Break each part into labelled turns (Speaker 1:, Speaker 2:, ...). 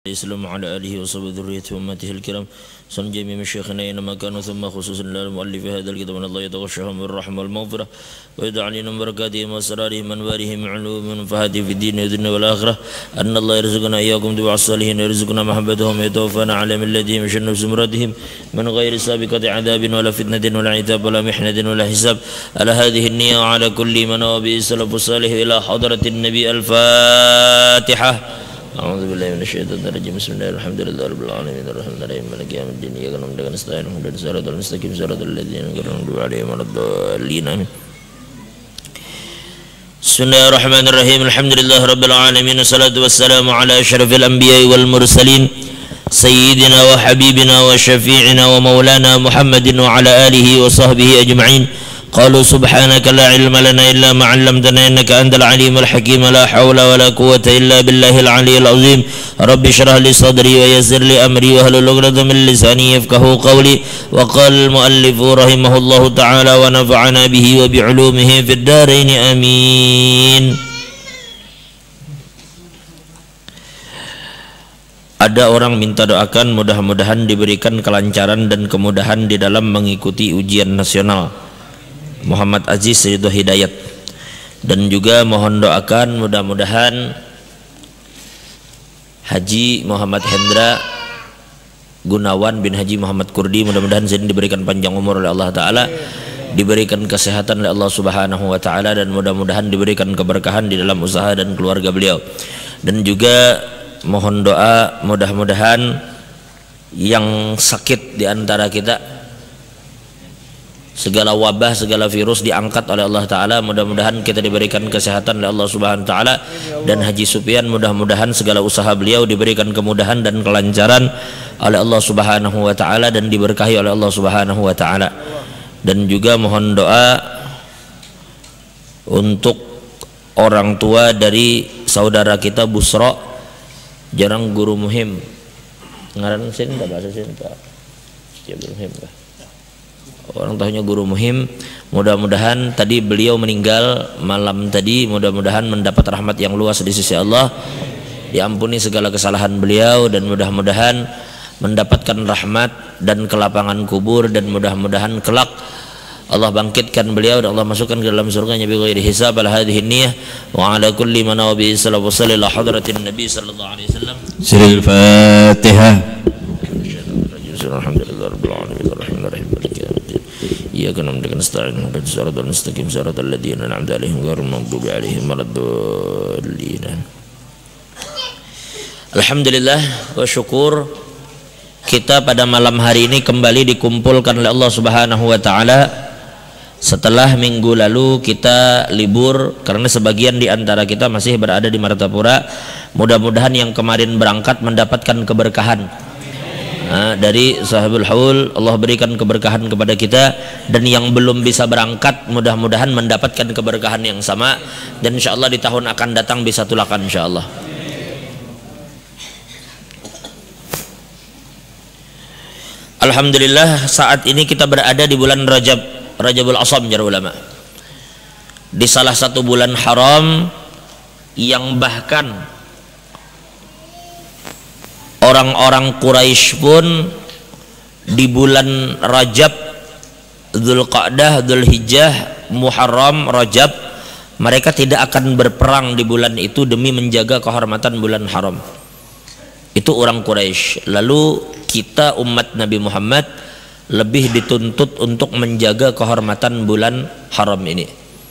Speaker 1: السلام على آله وصحبه ذريته وأمته الكرام صن جميع مشايخنا أينما كانوا ثم خصوصا للمؤلف هذا الكتاب أن الله يتغشاهم بالرحمة والمغفرة ويدعى علينا بركاتهم وأسرارهم وأنوارهم علوم ومنفعتهم في الدين والدنيا والآخرة أن الله يرزقنا إياكم دعاء الصالحين ويرزقنا محبتهم ويتوفانا على ملتهم وشن سمرتهم من غير سابقة عذاب ولا فتنة ولا عتاب ولا محنة ولا حساب على هذه النية وعلى كل من هو بالسلف الصالح إلى حضرة النبي. الفاتحة. أعوذ بالله من الشيطان الرجيم. بسم الله الحمد لله رب العالمين الرحمن الرحيم مالك يوم الدين إياك نعبد وإياك نستعين اهدنا الصراط المستقيم صراط الذين أنعمت عليهم غير الضالين آمين. بسم الله الرحمن الرحيم الحمد لله رب العالمين والصلاة والسلام على أشرف الأنبياء والمرسلين سيدنا وحبيبنا وشفيعنا ومولانا محمد وعلى آله وصحبه أجمعين. قالوا سبحانك لا علم لنا إلا ما علمتنا إنك أنت العليم الحكيم. لا حول ولا قوة إلا بالله العلي العظيم. رب اشرح لي صدري ويسر لي أمري واحلل عقدة من لساني يفقهوا قولي. وقال المؤلف رحمه الله تعالى ونفعنا به وبعلومه في الدارين آمين. Ada orang minta doakan mudah-mudahan diberikan kelancaran dan kemudahan di dalam mengikuti ujian nasional. Muhammad Aziz Ridho Hidayat. Dan juga mohon doakan mudah-mudahan Haji Muhammad Hendra Gunawan bin Haji Muhammad Kurdi mudah-mudahan sini diberikan panjang umur oleh Allah Ta'ala, diberikan kesehatan oleh Allah Subhanahu Wa Ta'ala, dan mudah-mudahan diberikan keberkahan di dalam usaha dan keluarga beliau. Dan juga mohon doa mudah-mudahan yang sakit di antara kita, segala wabah, segala virus diangkat oleh Allah Ta'ala. Mudah-mudahan kita diberikan kesehatan oleh Allah Subhanahu Wa Ta'ala. Dan Haji Sufyan mudah-mudahan segala usaha beliau diberikan kemudahan dan kelancaran oleh Allah Subhanahu Wa Ta'ala dan diberkahi oleh Allah Subhanahu Wa Ta'ala. Dan juga mohon doa untuk orang tua dari saudara kita Busro, jarang guru muhim ngaran sini tak bahasa sini tak ya guru muhim kah? Orang tahunya guru muhim. Mudah-mudahan tadi beliau meninggal malam tadi, mudah-mudahan mendapat rahmat yang luas di sisi Allah, diampuni segala kesalahan beliau, dan mudah-mudahan mendapatkan rahmat dan kelapangan kubur, dan mudah-mudahan kelak Allah bangkitkan beliau dan Allah masukkan ke dalam surganya bighairi hisab. Ala hadhihi niyyah wa ala kulli man nabi sallallahu alaihi wasallam hadratin nabi sallallahu alaihi wasallam. Surah Al-Fatihah. Alhamdulillahirabbil alamin arrahmanir rahim maliki yaumiddin iyyaka na'budu wa nasta'in ihdinas siratal mustaqim siratal ladzina an'amta 'alaihim ghairil maghdubi 'alaihim waladdallin. Alhamdulillah wa syukur, kita pada malam hari ini kembali dikumpulkan oleh Allah Subhanahu wa Ta'ala setelah minggu lalu kita libur karena sebagian di antara kita masih berada di Martapura. Mudah-mudahan yang kemarin berangkat mendapatkan keberkahan dari Sahibul Haul, Allah berikan keberkahan kepada kita, dan yang belum bisa berangkat mudah-mudahan mendapatkan keberkahan yang sama, dan insyaallah di tahun akan datang bisa tulakan insyaallah. Alhamdulillah saat ini kita berada di bulan Rajabul Asham jar ulama, di salah satu bulan haram yang bahkan orang-orang Quraisy pun di bulan Rajab, Dzulqa'dah, Dzulhijjah, Muharram, Rajab, mereka tidak akan berperang di bulan itu demi menjaga kehormatan bulan haram. Itu orang Quraisy. Lalu kita umat Nabi Muhammad lebih dituntut untuk menjaga kehormatan bulan haram ini.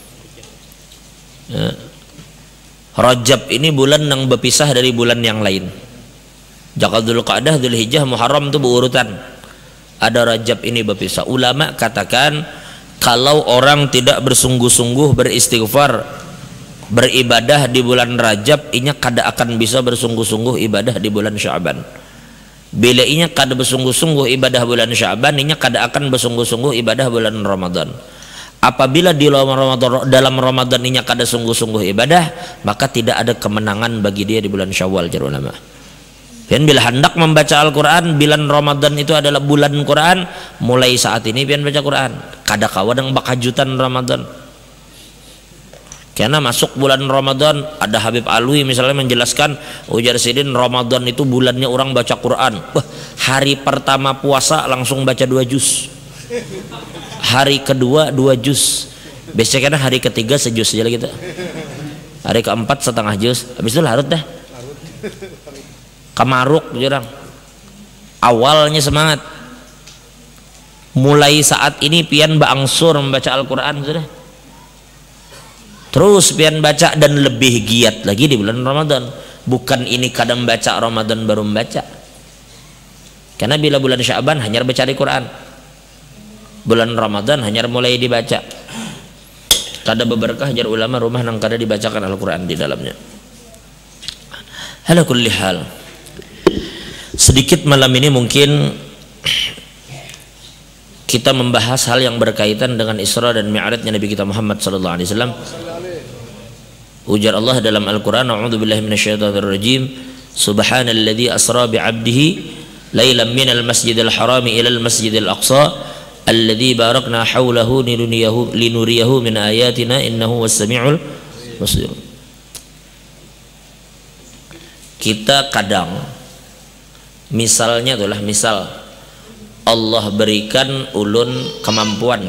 Speaker 1: Rajab ini bulan yang berpisah dari bulan yang lain. Jaka Dzulqa'dah, Dzulhijjah, Muharram itu berurutan. Ada Rajab ini berpisah. Ulama katakan kalau orang tidak bersungguh-sungguh beristighfar, beribadah di bulan Rajab, inya kada akan bisa bersungguh-sungguh ibadah di bulan Sya'ban. Bila inya kada bersungguh-sungguh ibadah bulan Sya'ban, inya kada akan bersungguh-sungguh ibadah bulan Ramadan. Apabila di dalam Ramadan inya kada sungguh-sungguh ibadah, maka tidak ada kemenangan bagi dia di bulan Syawal jar ulama. Dan bila hendak membaca Al-Quran, bulan Ramadan itu adalah bulan Quran, mulai saat ini pian baca Quran. Kada kawan yang bakajutan Ramadan. Karena masuk bulan Ramadan, ada Habib Alwi misalnya menjelaskan, ujar Sidin, Ramadan itu bulannya orang baca Quran. Wah, hari pertama puasa langsung baca 2 juz, hari kedua 2 juz, biasanya hari ketiga sejuz aja gitu, hari keempat setengah juz, habis itu larut dah, kamaruk jarang. Awalnya semangat, mulai saat ini pian baangsur membaca Al-Quran sudah, terus pian baca dan lebih giat lagi di bulan Ramadan. Bukan ini kadang baca Ramadan baru membaca, karena bila bulan Sya'ban hanya baca di Quran, bulan Ramadan hanya mulai dibaca. Kada beberkah jar ulama rumah nang kada dibacakan Al-Quran di dalamnya. Ala kulli hal, sedikit malam ini mungkin kita membahas hal yang berkaitan dengan Isra dan Mi'rajnya Nabi kita Muhammad sallallahu alaihi wasallam. Ujar Allah dalam Al-Quran, a'udzubillahi minasyaitonirrajim, subhanalladzi asra bi'abdihi lailan minal masjidil harami ilal masjidil aqsa alladzi barakna haulahu linuriyahu min ayatina innahu was-sami'ul basir. Kita kadang misalnya itulah, misal Allah berikan ulun kemampuan,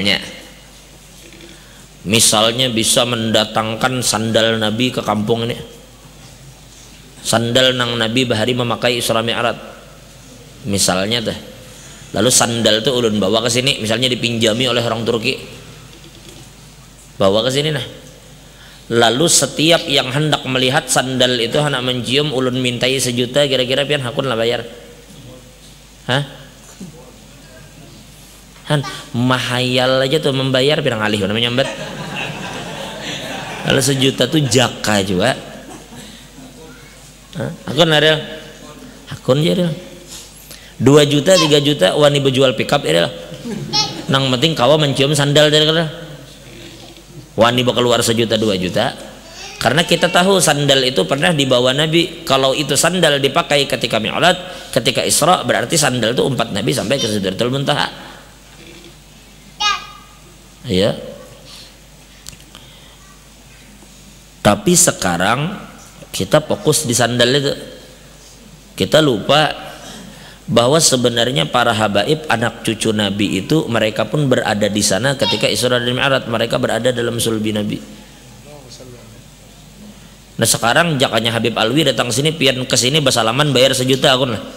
Speaker 1: misalnya bisa mendatangkan sandal Nabi ke kampung ini, sandal nang Nabi bahari memakai Isra Mi'raj misalnya tuh, lalu sandal tuh ulun bawa ke sini, misalnya dipinjami oleh orang Turki, bawa ke sini nah, lalu setiap yang hendak melihat sandal itu hendak mencium, ulun mintai 1 juta, kira-kira pian hakun lah bayar? Hah? Han mahayal aja tuh membayar pirang alih namanya nyambat. Kalau 1 juta tuh jaka juga. Akun ada, akun jadi 2 juta 3 juta wani berjual pickup ya. Nang penting kawa mencium sandal dari kada. Wani bakal keluar 1 juta 2 juta. Karena kita tahu sandal itu pernah dibawa Nabi. Kalau itu sandal dipakai ketika Mi'raj, ketika Isra, berarti sandal itu umpat Nabi sampai ke Sidratul Muntaha. Ya. Tapi sekarang kita fokus di sandal itu, kita lupa bahwa sebenarnya para habaib anak cucu Nabi itu mereka pun berada di sana ketika Isra dan Mi'raj, mereka berada dalam sulbi Nabi. Nah sekarang jakanya Habib Alwi datang sini, pian kesini basalaman bayar 1 juta akun lah.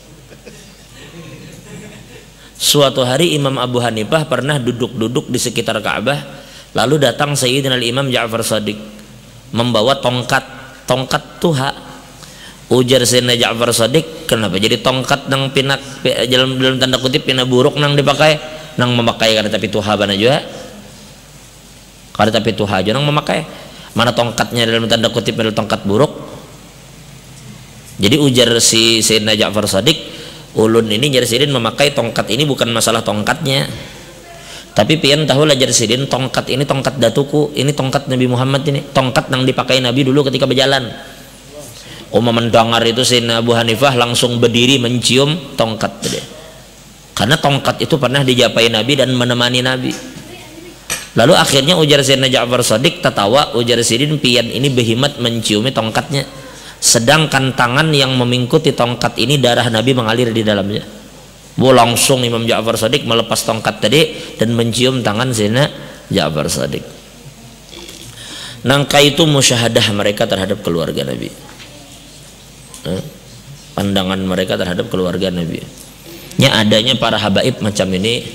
Speaker 1: Suatu hari Imam Abu Hanifah pernah duduk-duduk di sekitar Ka'bah, lalu datang Sayyidina Imam Ja'far Shadiq membawa tongkat tuha. Ujar Sayyidina Ja'far Shadiq, kenapa jadi tongkat nang pinak dalam tanda kutip pina buruk nang dipakai, nang memakai kada tapi tuha bana juga, kada tapi tuha aja nang memakai, mana tongkatnya dalam tanda kutip adalah tongkat buruk. Jadi ujar si Sayyidina Ja'far Shadiq, ulun ini jar Sidin memakai tongkat ini bukan masalah tongkatnya, tapi pian tahu lah jar Sidin, tongkat ini tongkat datuku, ini tongkat Nabi Muhammad, ini tongkat yang dipakai Nabi dulu ketika berjalan. Mendengar itu Sayyidina Abu Hanifah langsung berdiri mencium tongkat tadi, karena tongkat itu pernah dijapai Nabi dan menemani Nabi. Lalu akhirnya ujar Sayyidina Ja'far Shadiq tertawa, ujar Sidin, pian ini behimat menciumi tongkatnya, sedangkan tangan yang memingkuti tongkat ini darah Nabi mengalir di dalamnya. Langsung Imam Ja'far Shadiq melepas tongkat tadi dan mencium tangan Sayyidina Ja'far Shadiq. Nangka itu musyahadah mereka terhadap keluarga Nabi, pandangan mereka terhadap keluarga Nabi. Nya adanya para habaib macam ini.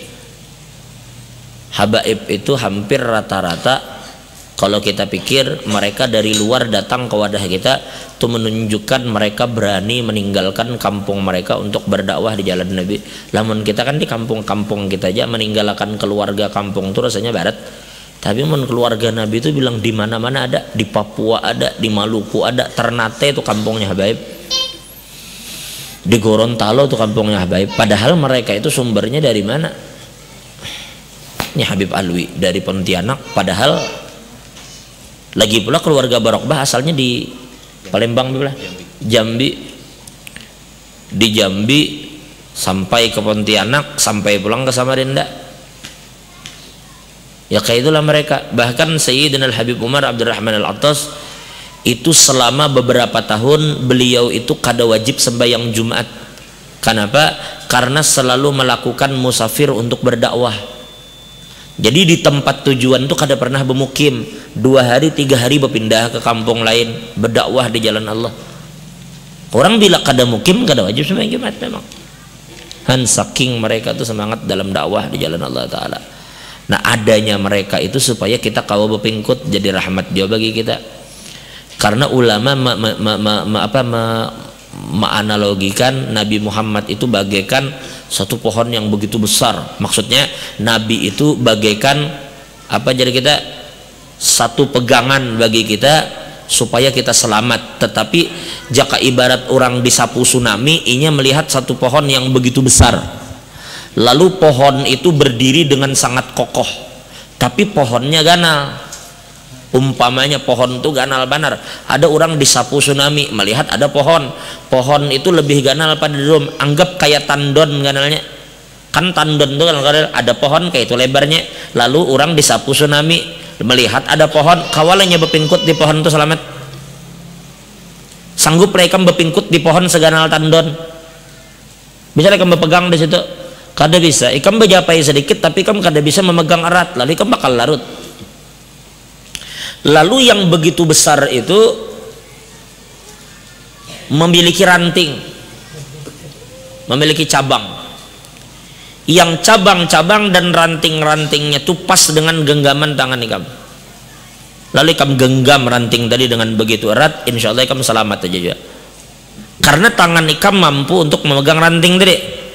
Speaker 1: Habaib itu hampir rata-rata kalau kita pikir mereka dari luar datang ke wadah kita, itu menunjukkan mereka berani meninggalkan kampung mereka untuk berdakwah di jalan Nabi. Namun kita kan di kampung-kampung kita aja meninggalkan keluarga kampung itu rasanya barat. Tapi mun keluarga Nabi itu bilang di mana-mana ada, di Papua ada, di Maluku ada, Ternate itu kampungnya habaib, di Gorontalo itu kampungnya habaib. Padahal mereka itu sumbernya dari mana? Ini Habib Alwi dari Pontianak, padahal lagi pula keluarga Barokbah asalnya di Palembang, Jambi. Di Jambi sampai ke Pontianak, sampai pulang ke Samarinda. Ya kayak itulah mereka. Bahkan Sayyidina Al-Habib Umar Abdurrahman Al-Attas itu selama beberapa tahun beliau itu kada wajib sembahyang Jumat. Kenapa? Karena selalu melakukan musafir untuk berdakwah. Jadi di tempat tujuan itu kada pernah bermukim. 2 hari 3 hari berpindah ke kampung lain berdakwah di jalan Allah. Orang bila kada mukim kada wajib sembahyang Jumat memang. Saking mereka itu semangat dalam dakwah di jalan Allah Ta'ala. Nah adanya mereka itu supaya kita kawa bepingkut jadi rahmat dia bagi kita. Karena ulama menganalogikan Nabi Muhammad itu bagaikan satu pohon yang begitu besar. Maksudnya Nabi itu bagaikan apa, jadi kita satu pegangan bagi kita supaya kita selamat. Tetapi jika ibarat orang disapu tsunami, inya melihat satu pohon yang begitu besar. Lalu pohon itu berdiri dengan sangat kokoh, tapi pohonnya ganal. Umpamanya pohon itu ganal banar. Ada orang disapu tsunami melihat ada pohon itu lebih ganal pada drum. Anggap kayak tandon ganalnya. Kan tandon itu kan ada pohon kayak itu lebarnya. Lalu orang disapu tsunami melihat ada pohon, kawalanya bepingkut di pohon itu selamat. Sanggup mereka bepingkut di pohon seganal tandon? Bisa mereka berpegang di situ? Kada bisa. Ikam berjapai sedikit tapi ikam kada bisa memegang erat, lalu ikam bakal larut. Lalu yang begitu besar itu memiliki ranting, memiliki cabang. Yang cabang-cabang dan ranting-rantingnya itu pas dengan genggaman tangan ikam. Lalu ikam genggam ranting tadi dengan begitu erat, insya Allah ikam selamat aja juga. Karena tangan ikam mampu untuk memegang ranting tadi.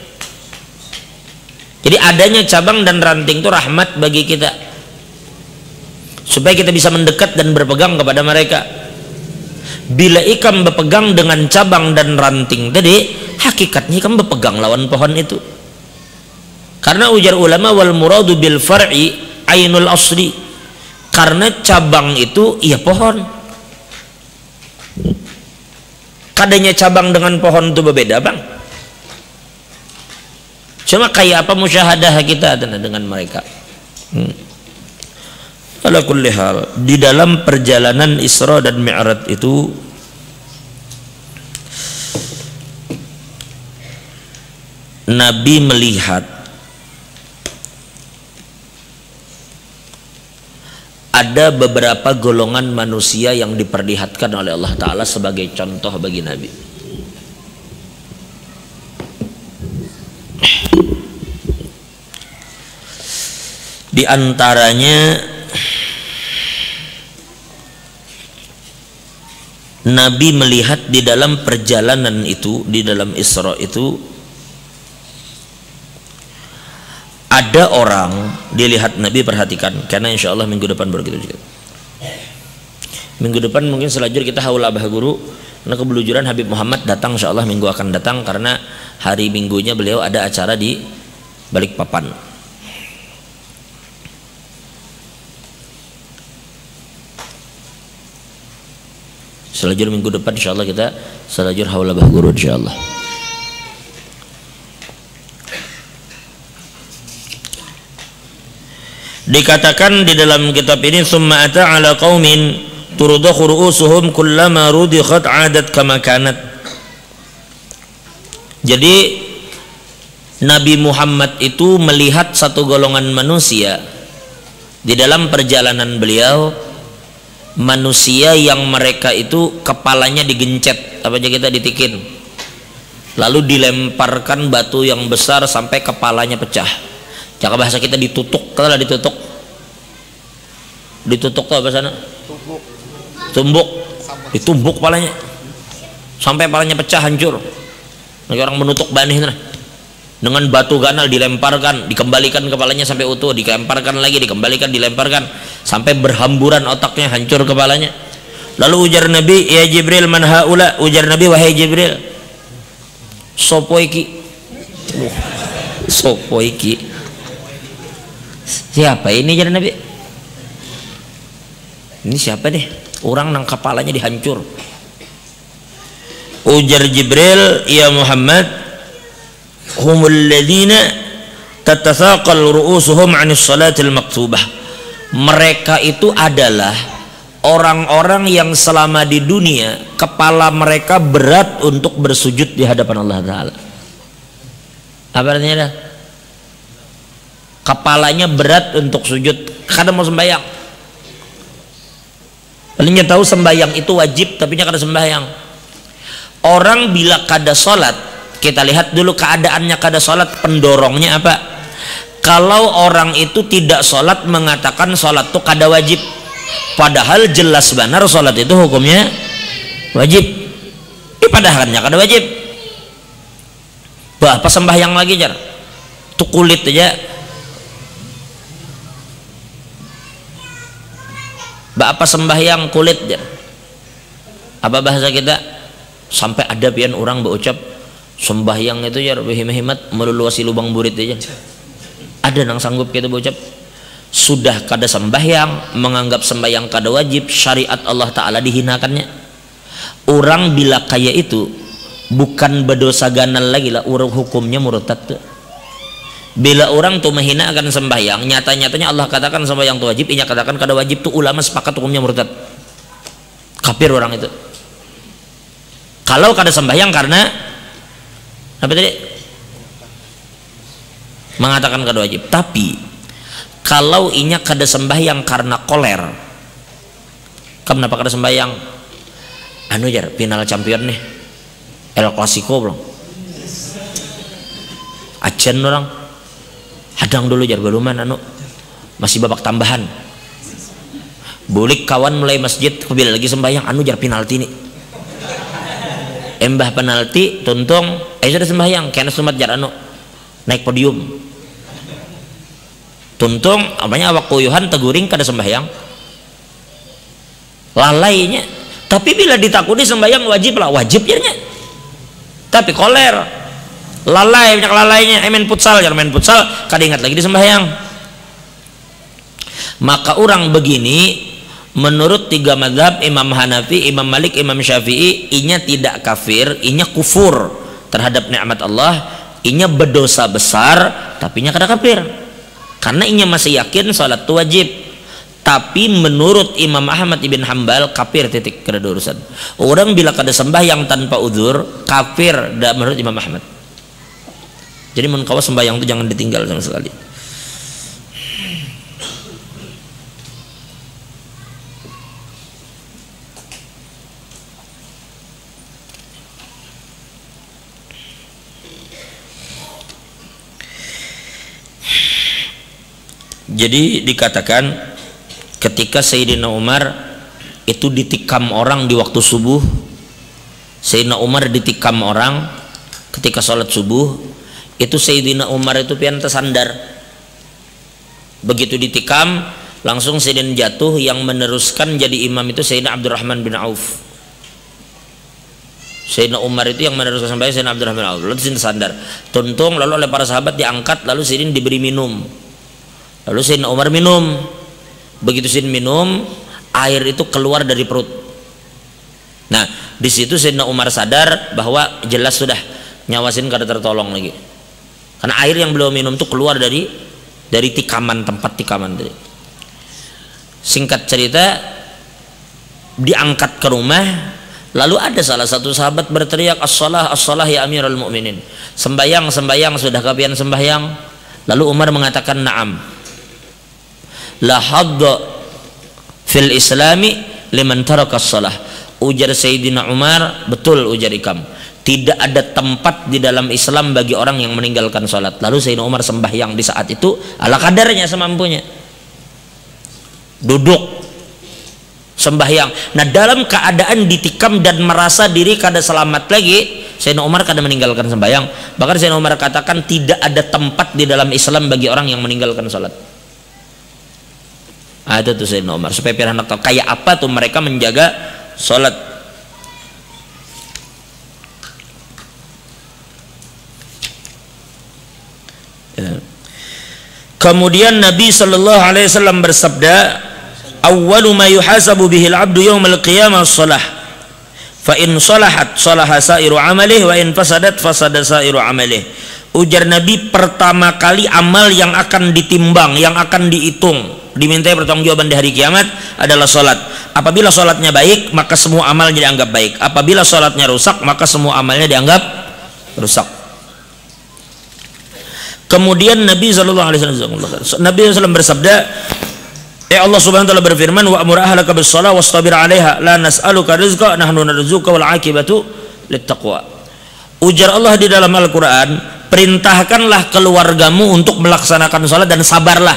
Speaker 1: Jadi adanya cabang dan ranting itu rahmat bagi kita, supaya kita bisa mendekat dan berpegang kepada mereka. Bila ikam berpegang dengan cabang dan ranting tadi, hakikatnya ikam berpegang lawan pohon itu. Karena ujar ulama, wal muradu bil far'i ainul asli. Karena cabang itu iya pohon. Kadanya cabang dengan pohon itu berbeda bang. Cuma kayak apa musyahadah kita dengan mereka. Ala kulli hal, di dalam perjalanan Isra dan Mi'raj itu Nabi melihat ada beberapa golongan manusia yang diperlihatkan oleh Allah Ta'ala sebagai contoh bagi Nabi. Di antaranya Nabi melihat di dalam perjalanan itu, di dalam Isra itu ada orang dilihat Nabi, perhatikan, karena insya Allah minggu depan baru kita juga. Minggu depan mungkin selajur kita haul abah guru, karena kebelujuran Habib Muhammad datang, insya Allah minggu akan datang, karena hari minggunya beliau ada acara di Balikpapan. Selajur minggu depan insya Allah kita selajur haul abah guru insya Allah. Dikatakan di dalam kitab ini, summa ata ala qaumin turudakhu ru'usuhum kullama rudikhat 'adat kama kanat. Jadi Nabi Muhammad itu melihat satu golongan manusia di dalam perjalanan beliau, manusia yang mereka itu kepalanya digencet, apa aja kita ditikin, lalu dilemparkan batu yang besar sampai kepalanya pecah. Jika bahasa kita ditutuk, kalau ditutuk tuh apa sana? Tumbuk, ditumbuk kepalanya sampai kepalanya pecah hancur. Lagi orang menutuk banih dengan batu ganal dilemparkan, dikembalikan kepalanya sampai utuh, dilemparkan lagi, dikembalikan, dilemparkan sampai berhamburan otaknya, hancur kepalanya. Lalu ujar Nabi, ya Jibril, man haula? Ujar Nabi, wahai Jibril, sopo iki? Sopo iki? Siapa ini? Ujar Nabi, ini siapa deh? Orang nang kepalanya dihancur. Ujar Jibril, ya Muhammad, humul ladzina tatasaqal ru'usuhum 'anis salatil maktubah. mereka itu adalah orang-orang yang selama di dunia kepala mereka berat untuk bersujud di hadapan Allah Ta'ala. Apa artinya dah? Kepalanya berat untuk sujud kadang mau sembahyang. Palingnya tahu sembahyang itu wajib tapi nya kada sembahyang. Orang bila kada sholat, kita lihat dulu keadaannya kada sholat, pendorongnya apa? Kalau orang itu tidak sholat mengatakan sholat itu kada wajib, padahal jelas benar sholat itu hukumnya wajib. Padahal kada wajib. Bah, apa sembahyang lagi jar? Itu kulit aja. Bah, apa sembahyang kulit jar? Apa bahasa kita? Sampai ada pian orang berucap sembahyang itu jar behimat meluluasi lubang burit aja. Ada nang sanggup kita berucap sudah kada sembahyang, menganggap sembahyang kada wajib, syariat Allah Ta'ala dihinakannya. Orang bila kaya itu bukan berdosa ganal lagi lah, orang hukumnya murtad tuh. Bila orang tuh menghina akan sembahyang, nyata-nyatanya Allah katakan sembahyang itu wajib, inya katakan kada wajib, tuh ulama sepakat hukumnya murtad, kafir orang itu. Kalau kada sembahyang karena apa tadi? Mengatakan kada wajib. Tapi kalau inya kada sembahyang karena koler, kenapa kada sembahyang? Anu jar, final champion nih, El Clasico belum, ajen orang, hadang dulu jar baluman anu, masih babak tambahan, bulik kawan mulai masjid, bila lagi sembahyang, anu jar penalti nih, embah penalti, tuntung, sudah sembahyang, kena sumat jar anu, naik podium, tuntung, apanya awak kuyuhan teguring kada sembahyang, lalainya. Tapi bila ditakuni sembahyang wajib lah, wajibnya. Tapi koler, lalai, banyak lalainya. Main futsal, jangan main futsal, kada ingat lagi di sembahyang. Maka orang begini, menurut tiga mazhab Imam Hanafi, Imam Malik, Imam Syafi'i, inya tidak kafir, inya kufur terhadap nikmat Allah, inya berdosa besar, tapi inya kada kafir. Karena inya masih yakin salat itu wajib. Tapi menurut Imam Ahmad ibn Hambal kafir titik, kada urusan. Orang bila kada sembahyang tanpa udzur kafir menurut Imam Ahmad. Jadi mun kawa sembahyang itu jangan ditinggal sama sekali. Jadi dikatakan ketika Sayyidina Umar itu ditikam orang di waktu subuh, Sayyidina Umar ditikam orang ketika sholat subuh, itu Sayyidina Umar itu pian tersandar. Begitu ditikam langsung Sayyidina jatuh, yang meneruskan jadi imam itu Sayyidina Abdurrahman bin Auf. Sayyidina Umar itu yang meneruskan sampai Sayyidina Abdurrahman bin Auf, lalu Sayyidina sandar, tuntung, lalu oleh para sahabat diangkat, lalu Sayyidina diberi minum, lalu Sayyidina Umar minum. Begitu Sayyidina minum, air itu keluar dari perut. Nah, di situ Sayyidina Umar sadar bahwa jelas sudah nyawasin kada tertolong lagi. Karena air yang beliau minum itu keluar dari tikaman, tempat tikaman tadi. Singkat cerita, diangkat ke rumah, lalu ada salah satu sahabat berteriak, as-shalah, as-shalah ya Amirul Mukminin. Sembayang, sembayang, sudah kapian sembayang? Lalu Umar mengatakan, na'am. La hadda fil islami liman taraka shalah. Ujar Sayyidina Umar, betul ujar ikam, tidak ada tempat di dalam Islam bagi orang yang meninggalkan salat. Lalu Sayyidina Umar sembahyang di saat itu ala kadarnya semampunya, duduk sembahyang. Nah, dalam keadaan ditikam dan merasa diri kada selamat lagi, Sayyidina Umar kada meninggalkan sembahyang. Bahkan Sayyidina Umar katakan tidak ada tempat di dalam Islam bagi orang yang meninggalkan salat. Ada tuh Sayyidina Umar, supaya biar anak tahu kayak apa tuh mereka menjaga sholat. Ya. Kemudian Nabi Shallallahu Alaihi Wasallam bersabda, awwalu ma yuhasabu bihil abdu yawmal qiyamah shalah, fa in salahat salaha sairu amalih, wa in fasadat fasada sairu amalih. Ujar Nabi, pertama kali amal yang akan ditimbang, yang akan dihitung dimintai pertanggungjawaban di hari kiamat adalah sholat. Apabila sholatnya baik, maka semua amalnya dianggap baik. Apabila sholatnya rusak, maka semua amalnya dianggap rusak. Kemudian Nabi SAW bersabda, Allah Subhanahu wa taala berfirman, wa amur ahlaka bis shalah wastabir 'alaiha la nas'aluka rizqa nahnu narzuquka wal 'aqibatu littaqwa. Ujar Allah di dalam Al-Qur'an, perintahkanlah keluargamu untuk melaksanakan salat dan sabarlah.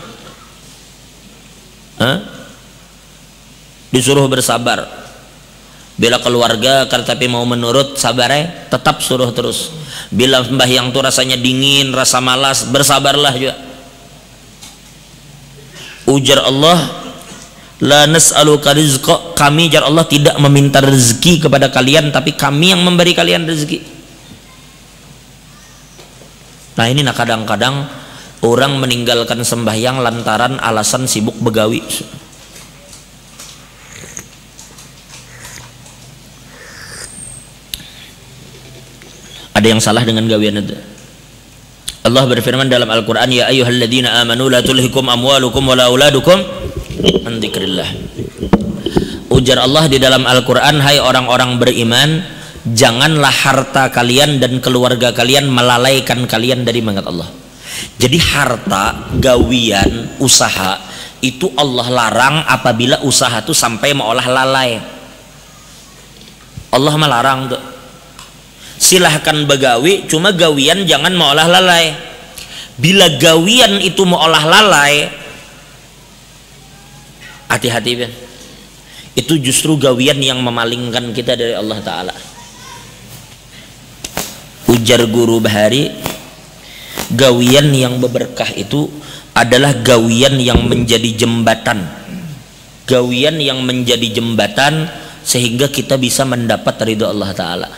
Speaker 1: Disuruh bersabar. Bila keluarga tapi mau menurut, sabarnya tetap suruh terus. Bila sembahyang tuh rasanya dingin, rasa malas, bersabarlah juga. Ujar Allah, la nas'aluka rizqa, kami jar Allah tidak meminta rezeki kepada kalian, tapi kami yang memberi kalian rezeki. Nah ini kadang-kadang orang meninggalkan sembahyang lantaran alasan sibuk begawi. Ada yang salah dengan gawian itu. Allah berfirman dalam Al-Quran, ya ayyuhalladzina amanu la tulhikum amwalukum wala auladukum an dzikrillah. Ujar Allah di dalam Al-Quran, hai orang-orang beriman, janganlah harta kalian dan keluarga kalian melalaikan kalian dari mengingat Allah. Jadi harta, gawian, usaha itu Allah larang apabila usaha itu sampai meolah lalai. Allah melarang tuh. Silahkan begawi, cuma gawian jangan meolah lalai. Bila gawian itu meolah lalai, hati-hati Ben. Itu justru gawian yang memalingkan kita dari Allah Ta'ala. Ujar Guru Bahari, gawian yang berberkah itu adalah gawian yang menjadi jembatan. Gawian yang menjadi jembatan sehingga kita bisa mendapat ridho Allah Ta'ala.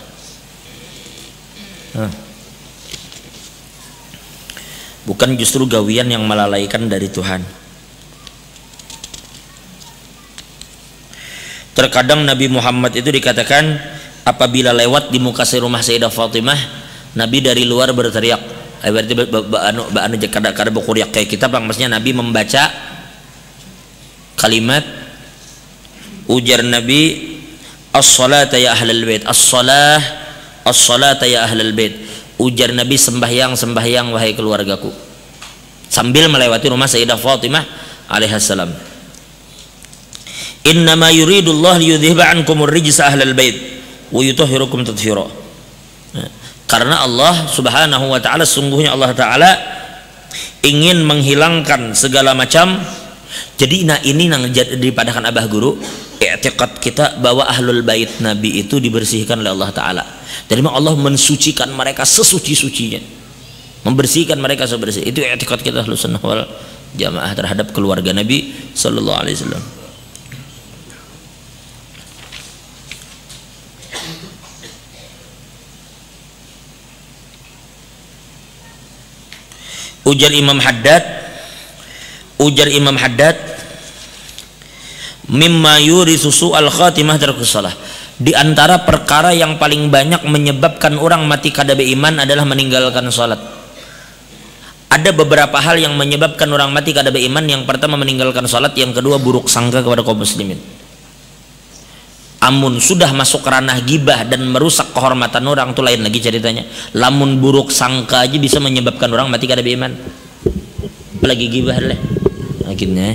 Speaker 1: Bukan justru gawian yang melalaikan dari Tuhan. Terkadang Nabi Muhammad itu dikatakan apabila lewat di muka rumah Sayyidah Fatimah, Nabi dari luar berteriak. Berarti ba'anu kada berkuriak kayak kita, maksudnya Nabi membaca kalimat, ujar Nabi, as-salata ya ahlal bait, as-salata ya ahlal bait. Ujar Nabi, sembahyang sembahyang wahai keluargaku, sambil melewati rumah Sayyidah Fatimah alaihissalam. Innama yuridullah liyudhiba ankumur rijsa ahlal bait wa yutahhirukum tathhira. Karena Allah Subhanahu wa taala, sungguhnya Allah Taala ingin menghilangkan segala macam. Jadi nah ini yang dipadakan Abah Guru, i'tiqad kita bahwa ahlul bait Nabi itu dibersihkan oleh Allah Ta'ala. Jadi Allah mensucikan mereka sesuci-sucinya, membersihkan mereka sebersih. Itu i'tiqad kita Ahlus Sunnah wal Jamaah terhadap keluarga Nabi Sallallahu Alaihi Wasallam. Ujar Imam Haddad, mimma yurisu su'al khatimah tarkus shalah. Di antara perkara yang paling banyak menyebabkan orang mati kada beriman adalah meninggalkan salat. Ada beberapa hal yang menyebabkan orang mati kada beriman. Yang pertama meninggalkan salat, yang kedua buruk sangka kepada kaum muslimin. Amun sudah masuk ranah gibah dan merusak kehormatan orang, itu lain lagi ceritanya. Lamun buruk sangka aja bisa menyebabkan orang mati kada beriman, apalagi gibah lah akhirnya.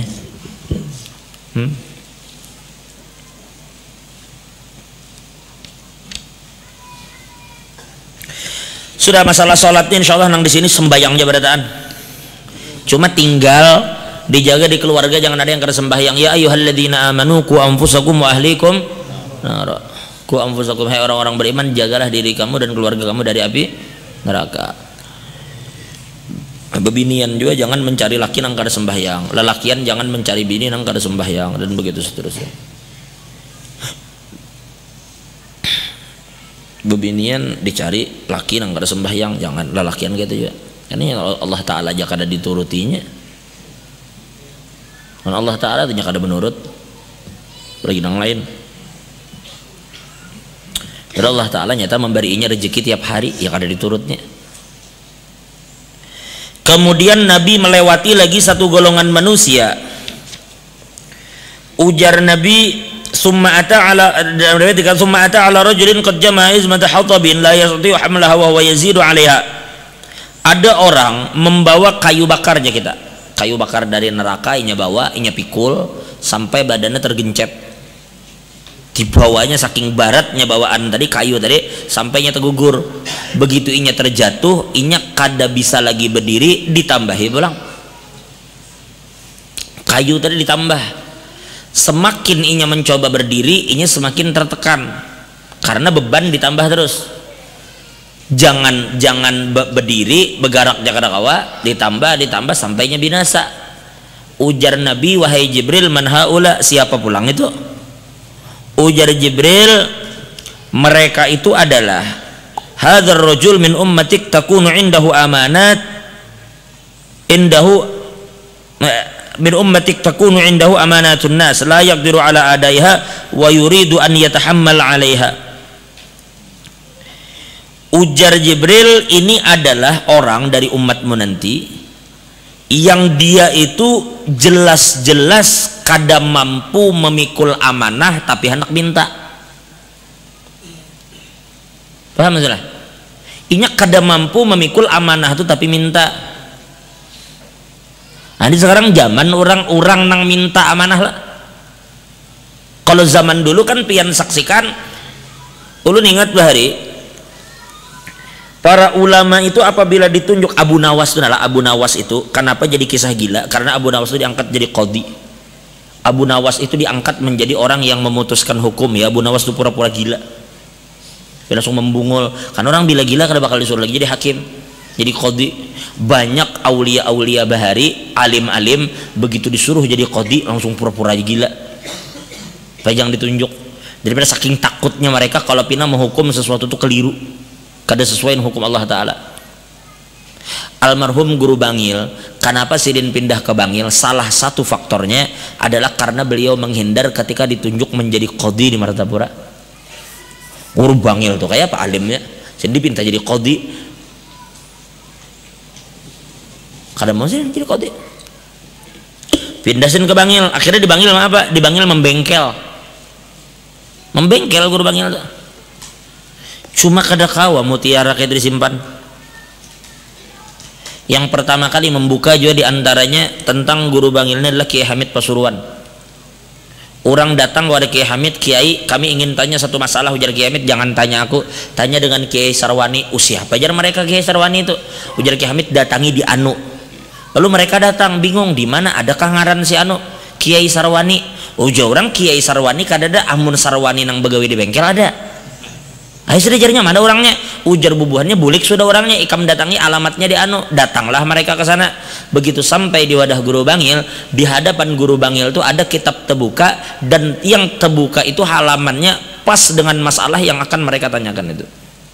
Speaker 1: Sudah masalah sholatnya insya Allah nang di sini sembahyangnya berataan. Cuma tinggal dijaga di keluarga, jangan ada yang kada sembahyang. Ya ayyuhalladzina amanu qu anfusakum wa ahlikum nar. Qu anfusakum, hai orang-orang beriman, jagalah diri kamu dan keluarga kamu dari api neraka. Bebinian juga jangan mencari laki nang kada sembahyang. Lelakian jangan mencari bini nang kada sembahyang, dan begitu seterusnya. Bebinian dicari laki nang kada sembahyang, jangan lelakian gitu juga. Karena Allah Ta'ala aja kada diturutinya. Karena Allah Ta'ala aja kada menurut, lagi nang lain. Karena Allah Ta'ala nyata memberinya rezeki tiap hari, ya kada diturutnya. Kemudian Nabi melewati lagi satu golongan manusia Ujar Nabi, summa ata ala rajulin qad jama'a izmata hatabin la yastati'u hamlaha wa huwa yazidu 'alaiha. Ada orang membawa kayu bakarnya kita. Kayu bakar dari neraka inya bawa, inya pikul sampai badannya tergencet. Dibawanya saking baratnya bawaan tadi kayu tadi sampainya tergugur. Begitu inya terjatuh, inya kada bisa lagi berdiri, ditambahi pulang. Kayu tadi ditambah. Semakin inya mencoba berdiri, inya semakin tertekan karena beban ditambah terus. Jangan berdiri, bergerak jaga kawa, ditambah sampainya binasa. Ujar Nabi, wahai Jibril, man haula, siapa pulang itu? Ujar Jibril, mereka itu adalah hadzal rajul min ummatik takunu indahu amanat min ummatik takunu indahu amanatun nas la yaqdiru ala adaiha wa yuridu an yatahammal 'alaiha. Ujar Jibril, ini adalah orang dari umatmu nanti yang dia itu jelas-jelas kada mampu memikul amanah tapi hendak minta. Paham masalah? Inya kada mampu memikul amanah itu tapi minta. Nah, ini sekarang zaman orang-orang nang minta amanah lah. Kalau zaman dulu kan pian saksikan, ulun ingat bahari para ulama itu apabila ditunjuk Abu Nawas itu adalah Abu Nawas itu kenapa jadi kisah gila? Karena Abu Nawas itu diangkat jadi qadhi. Abu Nawas itu diangkat menjadi orang yang memutuskan hukum ya. Abu Nawas itu pura-pura gila. Dia langsung membungul. Karena orang bila gila kada bakal disuruh lagi jadi hakim, jadi qadhi. Banyak aulia-aulia bahari, alim-alim begitu disuruh jadi qadhi langsung pura-pura gila. Pajang ditunjuk. Daripada saking takutnya mereka kalau pina menghukum sesuatu itu keliru, kada sesuai dengan hukum Allah Ta'ala. Almarhum Guru Bangil, kenapa Sidin pindah ke Bangil? Salah satu faktornya adalah karena beliau menghindar ketika ditunjuk menjadi qadhi di Martapura. Guru Bangil tuh kayak apa alimnya, Sidin pindah jadi qadhi, kada mau sih jadi qadhi, pindahin ke Bangil. Akhirnya di Bangil apa? Di Bangil membengkel Guru Bangil tuh. Cuma kada kawa mutiara kayak disimpan. Yang pertama kali membuka juga diantaranya tentang Guru Bangilnya adalah Kiai Hamid Pasuruan. Orang datang kepada Kiai Hamid, Kiai kami ingin tanya satu masalah. Ujar Kiai Hamid, jangan tanya aku, tanya dengan Kiai Sarwani. Usia apa ajar mereka Kiai Sarwani itu? Ujar Kiai Hamid, datangi di Anu. Lalu mereka datang bingung, di mana adakah ngaran si Anu? Kiai Sarwani. Ujar orang Kiai Sarwani kada ada, amun Sarwani nang begawi di bengkel ada. Ayo sudah jarinya mana orangnya? Ujar bubuhannya bulik sudah orangnya, ikam datangi alamatnya di Anu. Datanglah mereka ke sana. Begitu sampai di wadah Guru Bangil, di hadapan Guru Bangil itu ada kitab terbuka, dan yang terbuka itu halamannya pas dengan masalah yang akan mereka tanyakan itu.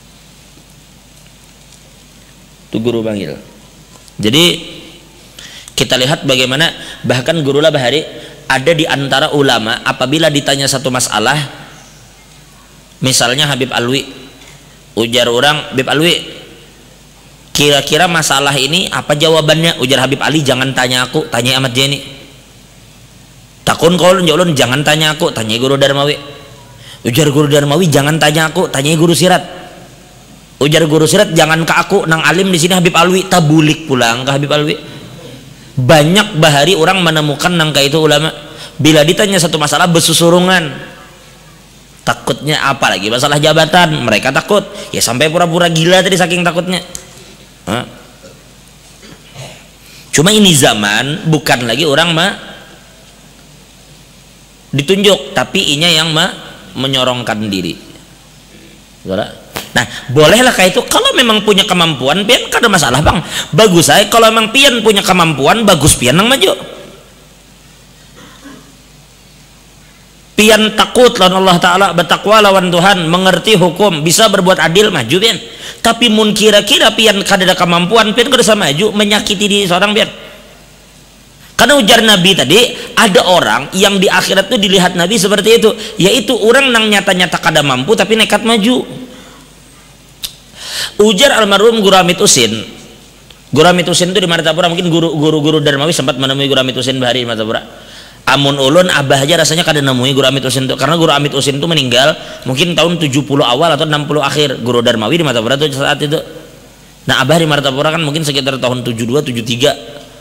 Speaker 1: Itu Guru Bangil. Jadi kita lihat bagaimana bahkan Guru lah bahari ada di antara ulama apabila ditanya satu masalah, misalnya Habib Alwi, ujar orang, Habib Alwi kira-kira masalah ini apa jawabannya? Ujar Habib Ali, jangan tanya aku, tanya Ahmad Jeni. Takun kaulun jaulun, jangan tanya aku, tanya Guru Darmawi. Ujar Guru Darmawi, jangan tanya aku, tanya Guru Sirat. Ujar Guru Sirat, jangan ke aku, nang alim di sini Habib Alwi. Tabulik pulang ke Habib Alwi. Banyak bahari orang menemukan nangka itu ulama bila ditanya satu masalah bersusurungan. Takutnya apa lagi masalah jabatan, mereka takut ya sampai pura-pura gila tadi saking takutnya. Cuma ini zaman bukan lagi orang ditunjuk, tapi inya yang menyorongkan diri. Nah, bolehlah kayak itu kalau memang punya kemampuan, pian kada masalah bang. Bagus saya kalau memang pian punya kemampuan, bagus pian nang maju. Pian takut lawan Allah Ta'ala, bertakwa lawan Tuhan, mengerti hukum, bisa berbuat adil, maju pian. Tapi mun kira-kira pian kada ada kemampuan, pian kada bisa maju, menyakiti diri seorang pian. Karena ujar Nabi tadi, ada orang yang di akhirat itu dilihat Nabi seperti itu, yaitu orang nang nyata-nyata kada mampu tapi nekat maju. Ujar almarhum Guru Hamid Usin. Guru Hamid Usin itu di Martapura, mungkin guru Darmawi sempat menemui Guru Hamid Usin bahari di Martapura. Amun ulun abah aja rasanya kada nemui Guru Amit Usin itu, karena Guru Amit Usin itu meninggal mungkin tahun 70 awal atau 60 akhir. Guru Darmawi di Martapura itu saat itu. Nah abah di Martapura kan mungkin sekitar tahun 72 73.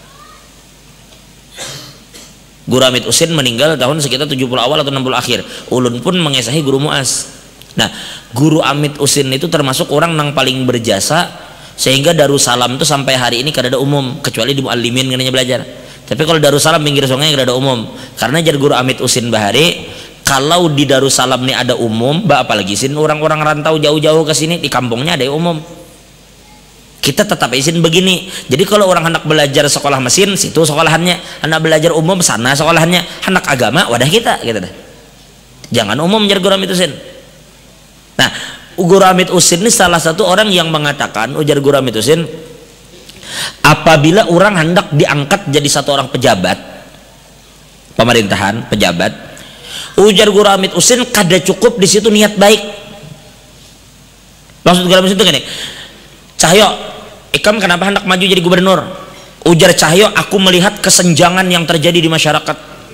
Speaker 1: Guru Amit Usin meninggal tahun sekitar 70 awal atau 60 akhir. Ulun pun mengesahi Guru Muas. Nah Guru Amit Usin itu termasuk orang yang paling berjasa, sehingga Darussalam itu sampai hari ini kada ada umum kecuali di muallimin katanya belajar. Tapi kalau Darussalam pinggir sungai kada ada umum, karena jar Guru Amit Usin bahari kalau di Darussalam nih ada umum, apalagi sin orang-orang rantau jauh-jauh ke sini di kampungnya ada umum. Kita tetap izin begini. Jadi kalau orang hendak belajar sekolah mesin, situ sekolahannya. Hendak belajar umum, sana sekolahannya. Hendak agama, wadah kita gitu dah. Jangan umum jar Guru Amit Usin. Nah, Guru Amit Usin ini salah satu orang yang mengatakan, ujar Guru Amit Usin, apabila orang hendak diangkat jadi satu orang pejabat pemerintahan, pejabat, ujar Guru Amit Usin, kada cukup di situ niat baik. Maksud Guru Amit Usin itu gini, Cahyo, ikam kenapa hendak maju jadi gubernur? Ujar Cahyo, aku melihat kesenjangan yang terjadi di masyarakat.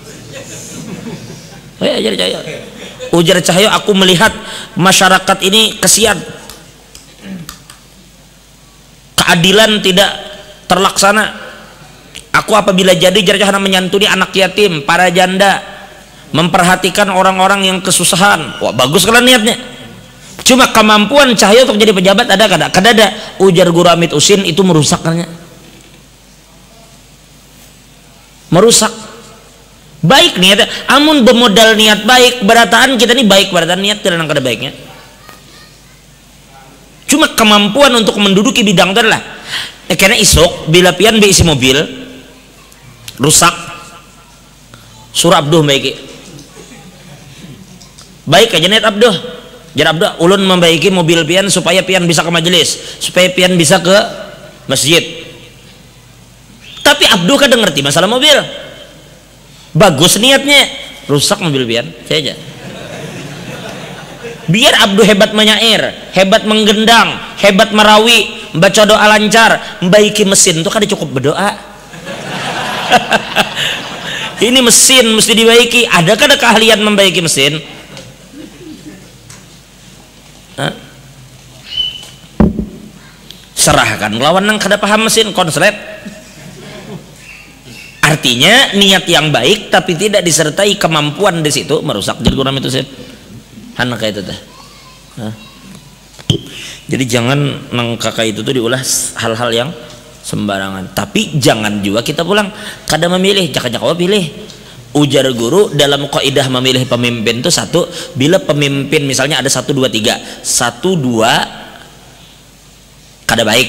Speaker 1: Oh ya, ujar Cahyo. Ujar Cahyo, aku melihat masyarakat ini kesian, keadilan tidak terlaksana. Aku apabila jadi jarjahana menyantuni anak yatim, para janda, memperhatikan orang-orang yang kesusahan. Wah bagus kan niatnya. Cuma kemampuan Cahyo untuk jadi pejabat ada kada? Kada ada. Ujar Guru Amit Usin, itu merusaknya. Merusak. Baik niatnya, amun bermodal niat baik, berataan kita ini baik, berataan niat tidak ada baiknya. Cuma kemampuan untuk menduduki bidang itu adalah karena isok bila pian be isi mobil rusak, surah abduh baik aja niat abduh, jar abduh ulun membaiki mobil pian supaya pian bisa ke majelis, supaya pian bisa ke masjid. Tapi abduh kadang ngerti masalah mobil, bagus niatnya, rusak mobil pian saya aja. Biar abdu hebat menyair, hebat menggendang, hebat merawi, baca doa lancar, membaiki mesin itu kan cukup berdoa. Ini mesin mesti dibaiki. Adakah ada keahlian membaiki mesin? Hah? Serahkan lawan nang kada paham mesin, konslet. Artinya niat yang baik tapi tidak disertai kemampuan di situ merusak. Jadi Guru Amit Usin anak kayak itu teh. Jadi jangan nang kakak itu tuh diulah hal-hal yang sembarangan. Tapi jangan juga kita pulang kada memilih, jangan pilih. Ujar guru dalam kaidah memilih pemimpin itu satu, bila pemimpin misalnya ada 1 2 3, 1 2 kada baik,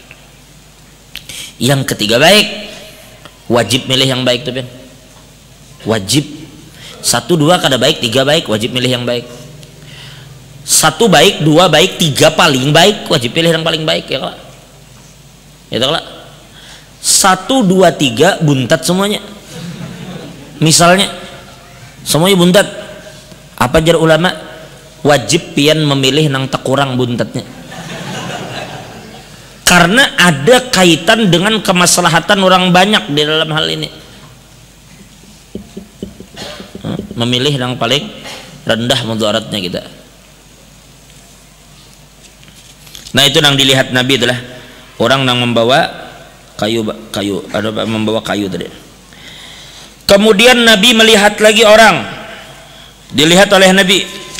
Speaker 1: yang ketiga baik, wajib milih yang baik tuh Ben. Wajib 1 2 kada baik, 3 baik, wajib milih yang baik. 1 baik, 2 baik, 3 paling baik, wajib pilih yang paling baik ya kak. Itu kak. 1 2 3 buntat semuanya. Misalnya semuanya buntat, apa jar ulama? Wajib pian memilih nang tekurang buntatnya. Karena ada kaitan dengan kemaslahatan orang banyak di dalam hal ini. Memilih yang paling rendah mudaratnya kita. Nah itu yang dilihat Nabi adalah orang yang membawa kayu, ada membawa kayu tadi. Kemudian Nabi melihat lagi orang, dilihat oleh Nabi,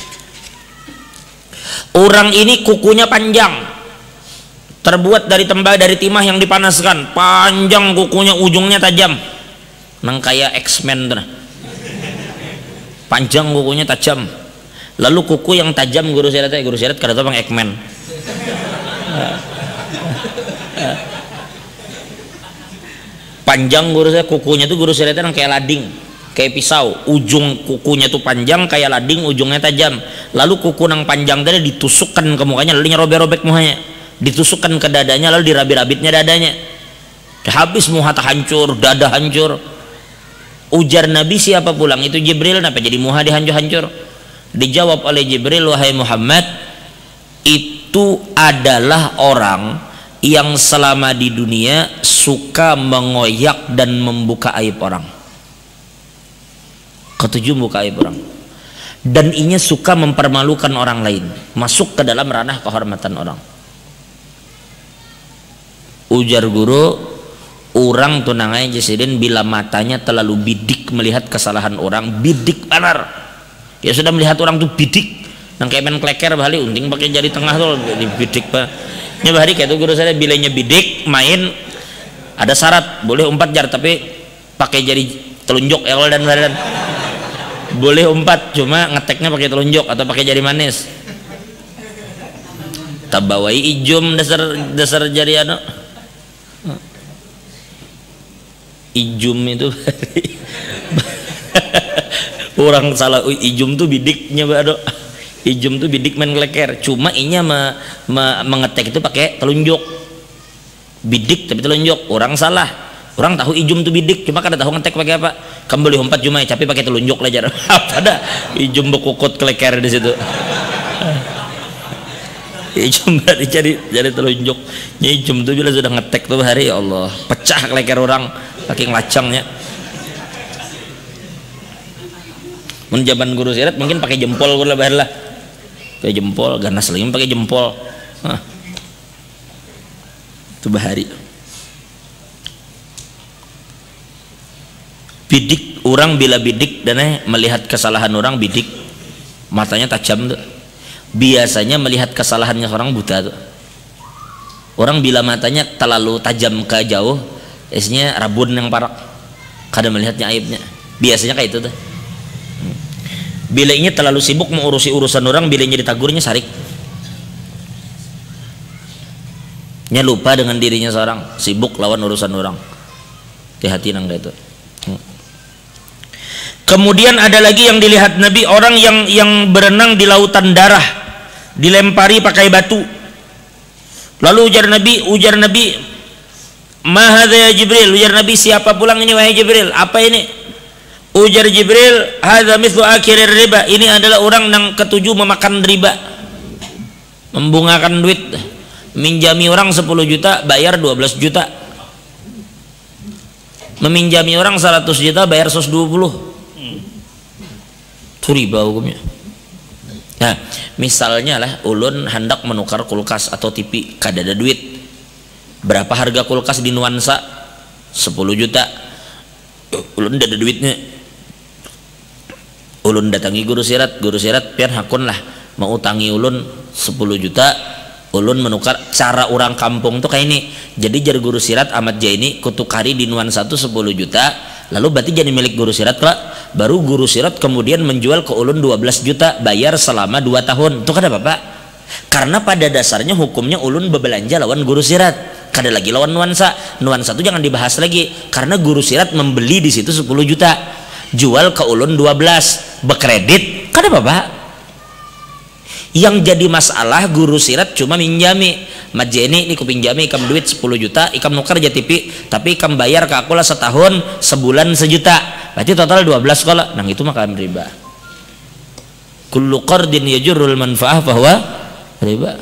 Speaker 1: orang ini kukunya panjang, terbuat dari timah yang dipanaskan, panjang kukunya, ujungnya tajam, nang kayak X-Men tuh, panjang kukunya tajam. Lalu kuku yang tajam guru syarat kada tahu bang X-Men. Panjang guru saya, kukunya tuh guru saya lihat kayak lading, kayak pisau, ujung kukunya tuh panjang kayak lading, ujungnya tajam. Lalu kuku nang panjang tadi ditusukkan ke mukanya, lalu robek-robek muhanya, ditusukkan ke dadanya, lalu dirabi-rabitnya dadanya, habis muha hancur, dada hancur. Ujar Nabi, siapa pulang? Itu Jibril. Kenapa jadi muha dihancur-hancur? Dijawab oleh Jibril, wahai Muhammad, itu adalah orang yang selama di dunia suka mengoyak dan membuka aib orang. Ketujuh muka aib orang. Dan inya suka mempermalukan orang lain, masuk ke dalam ranah kehormatan orang. Ujar guru, orang tunangai jasidin bila matanya terlalu bidik melihat kesalahan orang, bidik benar. Ya sudah melihat orang tuh bidik, nang kayak main kleker bahali unting pakai jari tengah tuh bidik pak. Nya bahari kayak itu guru saya bilanya bidik main ada syarat boleh 4 jar tapi pakai jari telunjuk ya dan boleh 4 cuma ngeteknya pakai telunjuk atau pakai jari manis. Tabawai ijum dasar jari ano. Ijum itu orang salah ijum tuh bidiknya bado. Ijum tuh bidik main kleker cuma inya mengetek itu pakai telunjuk. Bidik tapi telunjuk orang salah. Orang tahu ijum tuh bidik, cuma kada tahu ngetek pakai apa. Kamu boleh 4 cuma tapi pakai telunjuk lah jar. Apa dah? Ijum bekukut kleker di situ. Ijum dari jari telunjuk. Ijum tuh bila sudah ngetek tuh hari ya Allah, pecah kleker orang pakai ngelacangnya. Mun jaman guru sirat mungkin pakai jempol guru lah. Pakai jempol, ganas lagi pakai jempol. Hah. Itu bahari. Bidik orang bila bidik dan melihat kesalahan orang bidik matanya tajam tuh. Biasanya melihat kesalahannya orang buta tuh. Orang bila matanya terlalu tajam ke jauh, esnya rabun yang parak. Kadang melihatnya aibnya. Biasanya kayak itu tuh. Bila ini terlalu sibuk mengurusi urusan orang, bila ini ditagurnya sarik. Nya lupa dengan dirinya seorang, sibuk lawan urusan orang. Hati-hati nang kayak itu. Kemudian ada lagi yang dilihat Nabi, orang yang berenang di lautan darah, dilempari pakai batu. Lalu ujar Nabi, "Ma hadza ya Jibril?" Ujar Nabi, "Siapa pulang ini wahai Jibril? Apa ini?" Ujar Jibril, "Hadza mithlu akhirir riba." Ini adalah orang yang ketujuh memakan riba. Membungakan duit. Meminjami orang 10 juta, bayar 12 juta. Meminjami orang 100 juta, bayar 120. Itu riba hukumnya. Nah, misalnya lah ulun hendak menukar kulkas atau TV, kada ada duit. Berapa harga kulkas di Nuansa? 10 juta. Ulun ada duitnya. Ulun datangi guru sirat pian hakun lah mau utangi ulun 10 juta. Ulun menukar, cara orang kampung tuh kayak ini. Jadi jar guru sirat Ahmad Jaini kutukari di Nuansa tuh 10 juta. Lalu berarti jadi milik guru sirat Pak. Baru guru sirat kemudian menjual ke ulun 12 juta, bayar selama 2 tahun. Itu kada apa-apa. Karena pada dasarnya hukumnya ulun berbelanja lawan guru sirat. Kada lagi lawan Nuansa. Nuansa itu jangan dibahas lagi karena guru sirat membeli di situ 10 juta. Jual ke ulun 12, bekredit, kada apa-apa. Yang jadi masalah guru sirat cuma minjami. Majeni ini kupinjami ikam duit 10 juta, ikam nukar aja TV, tapi ikam bayar ke aku lah setahun, sebulan sejuta. Berarti total 12 sekolah. Nah itu maka riba. Kullu qardin yajurrul manfaah bahwa riba.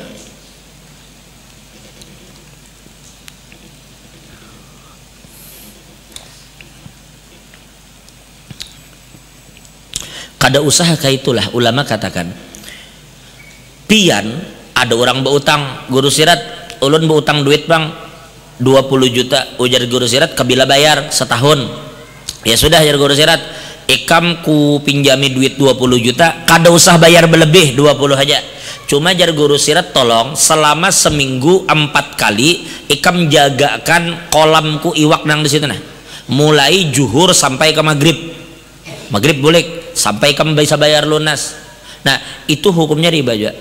Speaker 1: Kada usaha kayak itulah ulama katakan. Pian ada orang berutang guru sirat, ulun berutang duit bang 20 juta, ujar guru sirat kabila bayar setahun. Ya sudah ya guru sirat, ikam ku pinjami duit 20 juta, kada usah bayar berlebih 20 aja. Cuma jar guru sirat tolong selama seminggu 4 kali ikam jagakan kolamku iwak nang di situ nah. Mulai juhur sampai ke maghrib. Maghrib boleh sampai ikam bisa bayar lunas. Nah, itu hukumnya riba juga.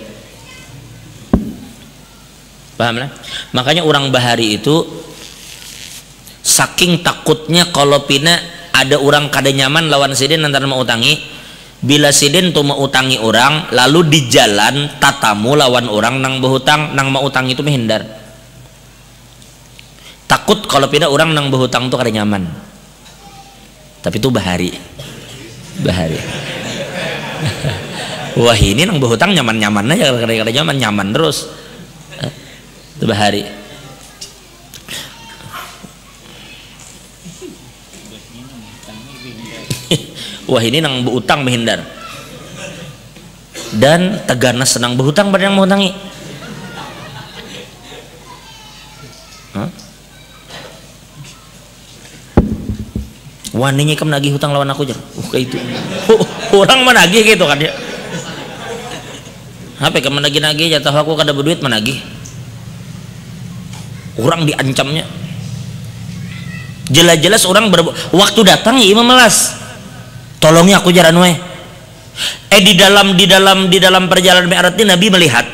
Speaker 1: Paham lah? Makanya orang bahari itu saking takutnya kalau pina ada orang kada nyaman lawan sidin antara mau utangi, bila sidin tuh mau utangi orang lalu di jalan tatamu lawan orang nang berhutang nang mau utang itu menghindar. Takut kalau pina orang nang berhutang tuh kada nyaman. Tapi itu bahari. Wah ini nang berhutang nyaman-nyaman aja, kada nyaman terus. Itu bahari. wah ini nang berutang menghindar, dan teganas senang berhutang pada yang mau hutangi. Waninya kamu nagih hutang lawan aku jar, kayak itu. Orang menagih gitu kan dia. Apa kamu nagih-nagih jatuh aku kada berduit menagih. Orang diancamnya. Jelas-jelas orang waktu datang ya imam melas. Tolongnya aku jaran we. Di dalam perjalanan Mi'raj ini Nabi melihat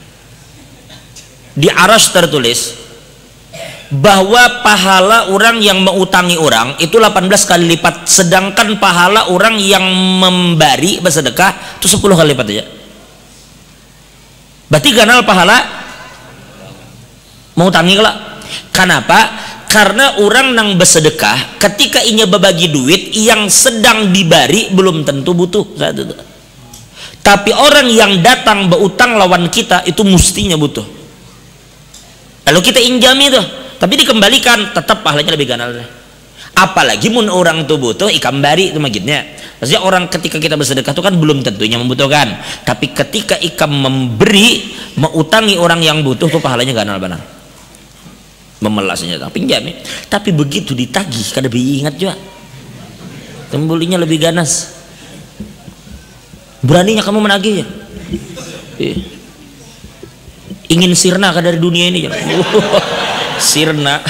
Speaker 1: di aras tertulis bahwa pahala orang yang mengutangi orang itu 18 kali lipat, sedangkan pahala orang yang memberi bersedekah itu 10 kali lipat aja. Berarti ganal pahala mengutangi kelak. Kenapa? Karena orang nang bersedekah ketika inya berbagi duit yang sedang diberi belum tentu butuh saat itu. Tapi orang yang datang berutang lawan kita itu mestinya butuh. Lalu kita injami itu, tapi dikembalikan tetap pahalanya lebih ganal. Apalagi mun orang tuh butuh ikam bari itu magitnya. Maksudnya orang ketika kita bersedekah itu kan belum tentunya membutuhkan, tapi ketika ikam memberi mengutangi orang yang butuh tuh pahalanya ganal benar. Memelasnya tapi pinjam. Tapi begitu ditagih kada ingat juga. Tembulinya lebih ganas. Beraninya kamu menagih ya? Ingin sirna ke dari dunia ini ya? Sirna.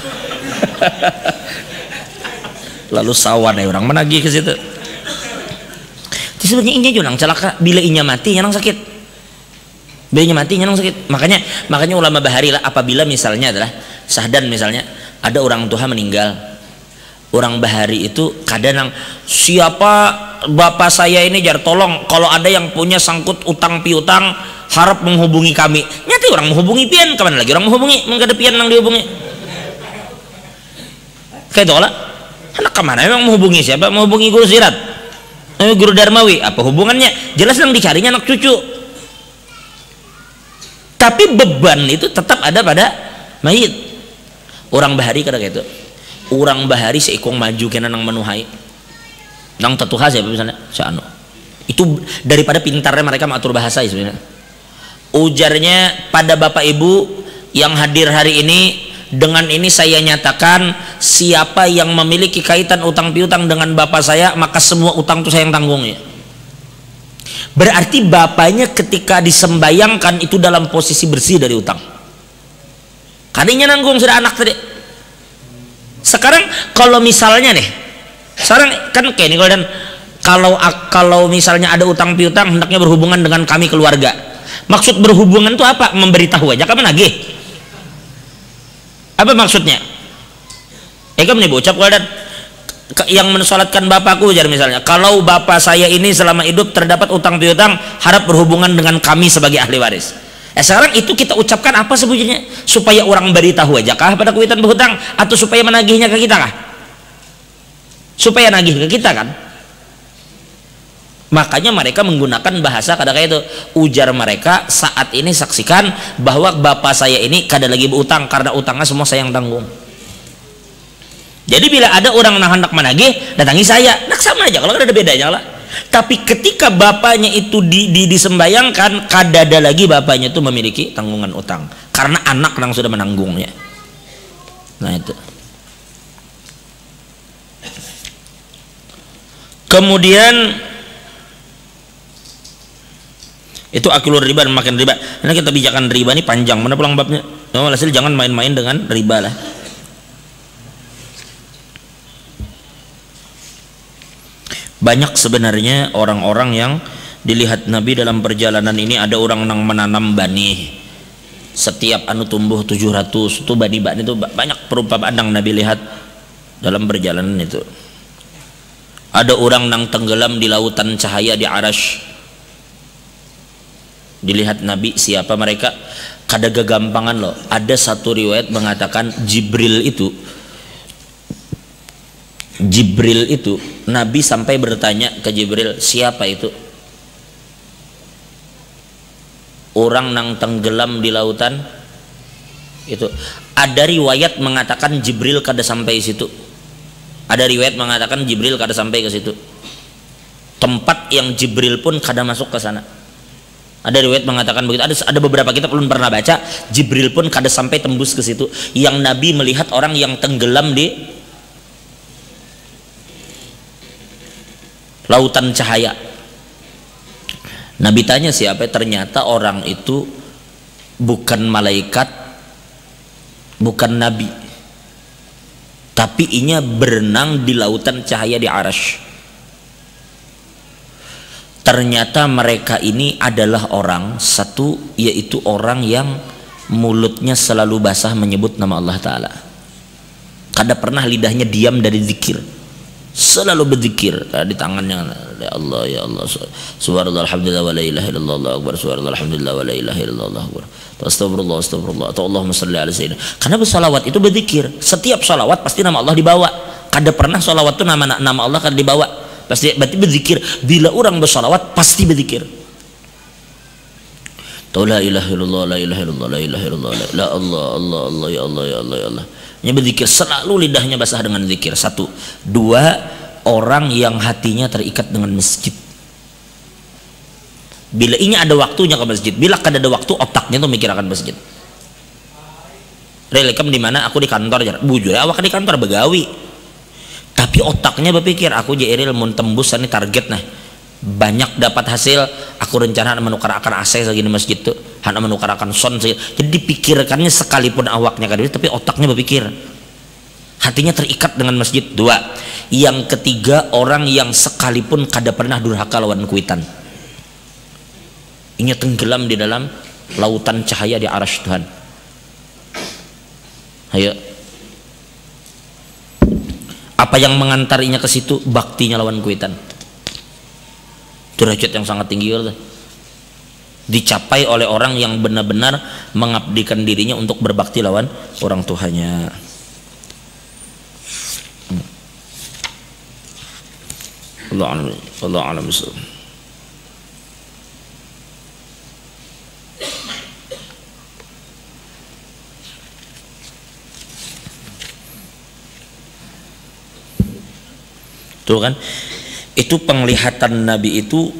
Speaker 1: Lalu sawan ya orang menagih ke situ. Itu sebenarnya inya juga celaka. Bila inya mati nang sakit. Bila inya mati nang sakit. Makanya ulama bahari lah, apabila misalnya adalah sahdan, misalnya ada orang tua meninggal, orang bahari itu kadang siapa bapak saya ini jar tolong kalau ada yang punya sangkut utang piutang harap menghubungi kami. Nyati orang menghubungi pian, kemana lagi orang menghubungi, menggada pian nang dihubungi kayak itu lah. Anak kemana memang menghubungi siapa? Menghubungi guru sirat, guru darmawi, apa hubungannya? Jelas yang dicarinya anak cucu. Tapi beban itu tetap ada pada mayit. Orang bahari kada kayak itu. Orang bahari seikong maju kena nang menuhai nang tetuha siapa misalnya seanu itu daripada pintarnya mereka mengatur bahasa ya sebenarnya. Ujarnya pada bapak ibu yang hadir hari ini, dengan ini saya nyatakan siapa yang memiliki kaitan utang piutang dengan bapak saya maka semua utang itu saya yang tanggung ya. Berarti bapaknya ketika disembayangkan itu dalam posisi bersih dari utang, kadinya nanggung sudah anak tadi. Sekarang kalau misalnya nih, sekarang kan kayak ini dan kalau misalnya ada utang piutang hendaknya berhubungan dengan kami keluarga. Maksud berhubungan itu apa? Memberitahu aja kamu nagih. Apa maksudnya? Kamu nih bocap dan yang mensolatkan bapakku jar misalnya, kalau bapak saya ini selama hidup terdapat utang piutang harap berhubungan dengan kami sebagai ahli waris. Sekarang itu kita ucapkan apa sebetulnya? Supaya orang beritahu aja kah pada kuitan berhutang, atau supaya menagihnya ke kita kah? Supaya nagih ke kita kan. Makanya mereka menggunakan bahasa kada kayak itu. Ujar mereka saat ini saksikan bahwa bapak saya ini kada lagi berutang karena utangnya semua saya yang tanggung. Jadi bila ada orang nah hendak menagih datangi saya, nak sama aja kalau ada bedanya lah. Tapi ketika bapaknya itu disembayangkan, kada ada lagi bapaknya itu memiliki tanggungan utang karena anak yang sudah menanggungnya. Nah itu. Kemudian itu akilur riba dan makan riba. Karena kita bijakan riba ini panjang, mana pulang babnya. No, hasil jangan main-main dengan riba lah. Banyak sebenarnya orang-orang yang dilihat Nabi dalam perjalanan ini. Ada orang yang menanam bani, setiap anu tumbuh 700 itu bani-bani itu banyak perumpamaan yang Nabi lihat dalam perjalanan itu. Ada orang yang tenggelam di lautan cahaya di Arash, dilihat Nabi siapa mereka. Kada gagampangan loh. Ada satu riwayat mengatakan Jibril itu Nabi sampai bertanya ke Jibril, siapa itu orang yang tenggelam di lautan itu. Ada riwayat mengatakan Jibril kada sampai situ, ada riwayat mengatakan Jibril kada sampai ke situ. tempat yang Jibril pun kadang masuk ke sana. Ada riwayat mengatakan begitu. Ada beberapa kitab belum pernah baca, Jibril pun kadang sampai tembus ke situ. Yang Nabi melihat orang yang tenggelam di lautan cahaya. Nabi tanya siapa? Ternyata orang itu bukan malaikat, bukan nabi, tapi inya berenang di lautan cahaya di Arasy. Ternyata mereka ini adalah orang satu, yaitu orang yang mulutnya selalu basah menyebut nama Allah Ta'ala. Kada pernah lidahnya diam dari zikir, selalu berzikir. Di tangannya ya Allah, ya Allah, subhanallah, alhamdulillah, wa la ilaha illallah, Allahu akbar, subhanallah, alhamdulillah, wa la ilaha illallah, Allahu akbar, astagfirullah, astagfirullah, atau Allahumma shalli ala sayyidina. Karena bersalawat itu berzikir. Setiap salawat pasti nama Allah dibawa. Kada pernah salawat itu nama Allah kada dibawa. Pasti berarti berzikir. Bila orang bersalawat pasti berzikir. La ilaha illallah, la ilaha illallah, la ilaha illallah, la Allah, Allah, Allah, ya Allah, ya Allah, ya Allah. Ini berzikir, selalu lidahnya basah dengan zikir. Satu. Dua, orang yang hatinya terikat dengan masjid. Bila ini ada waktunya ke masjid, bila kada ada waktu otaknya tuh mikir akan masjid. Relekam di mana? Aku di kantor aja. Bujur awak di kantor begawi. Tapi otaknya berpikir, aku jairil mun tembus ini target nah. Banyak dapat hasil, aku rencana menukar akan AC lagi di masjid tuh, hanya menukar akan son. Jadi dipikirkannya sekalipun awaknya kan, tapi otaknya berpikir, hatinya terikat dengan masjid. Dua. Yang ketiga, orang yang sekalipun kada pernah durhaka lawan kuitan, ini tenggelam di dalam lautan cahaya di Arasy Tuhan. Ayo, apa yang mengantarinya ke situ? Baktinya lawan kuitan. Derajat yang sangat tinggi dicapai oleh orang yang benar-benar mengabdikan dirinya untuk berbakti lawan orang tuanya. Allah alam. Tuh kan, itu penglihatan Nabi itu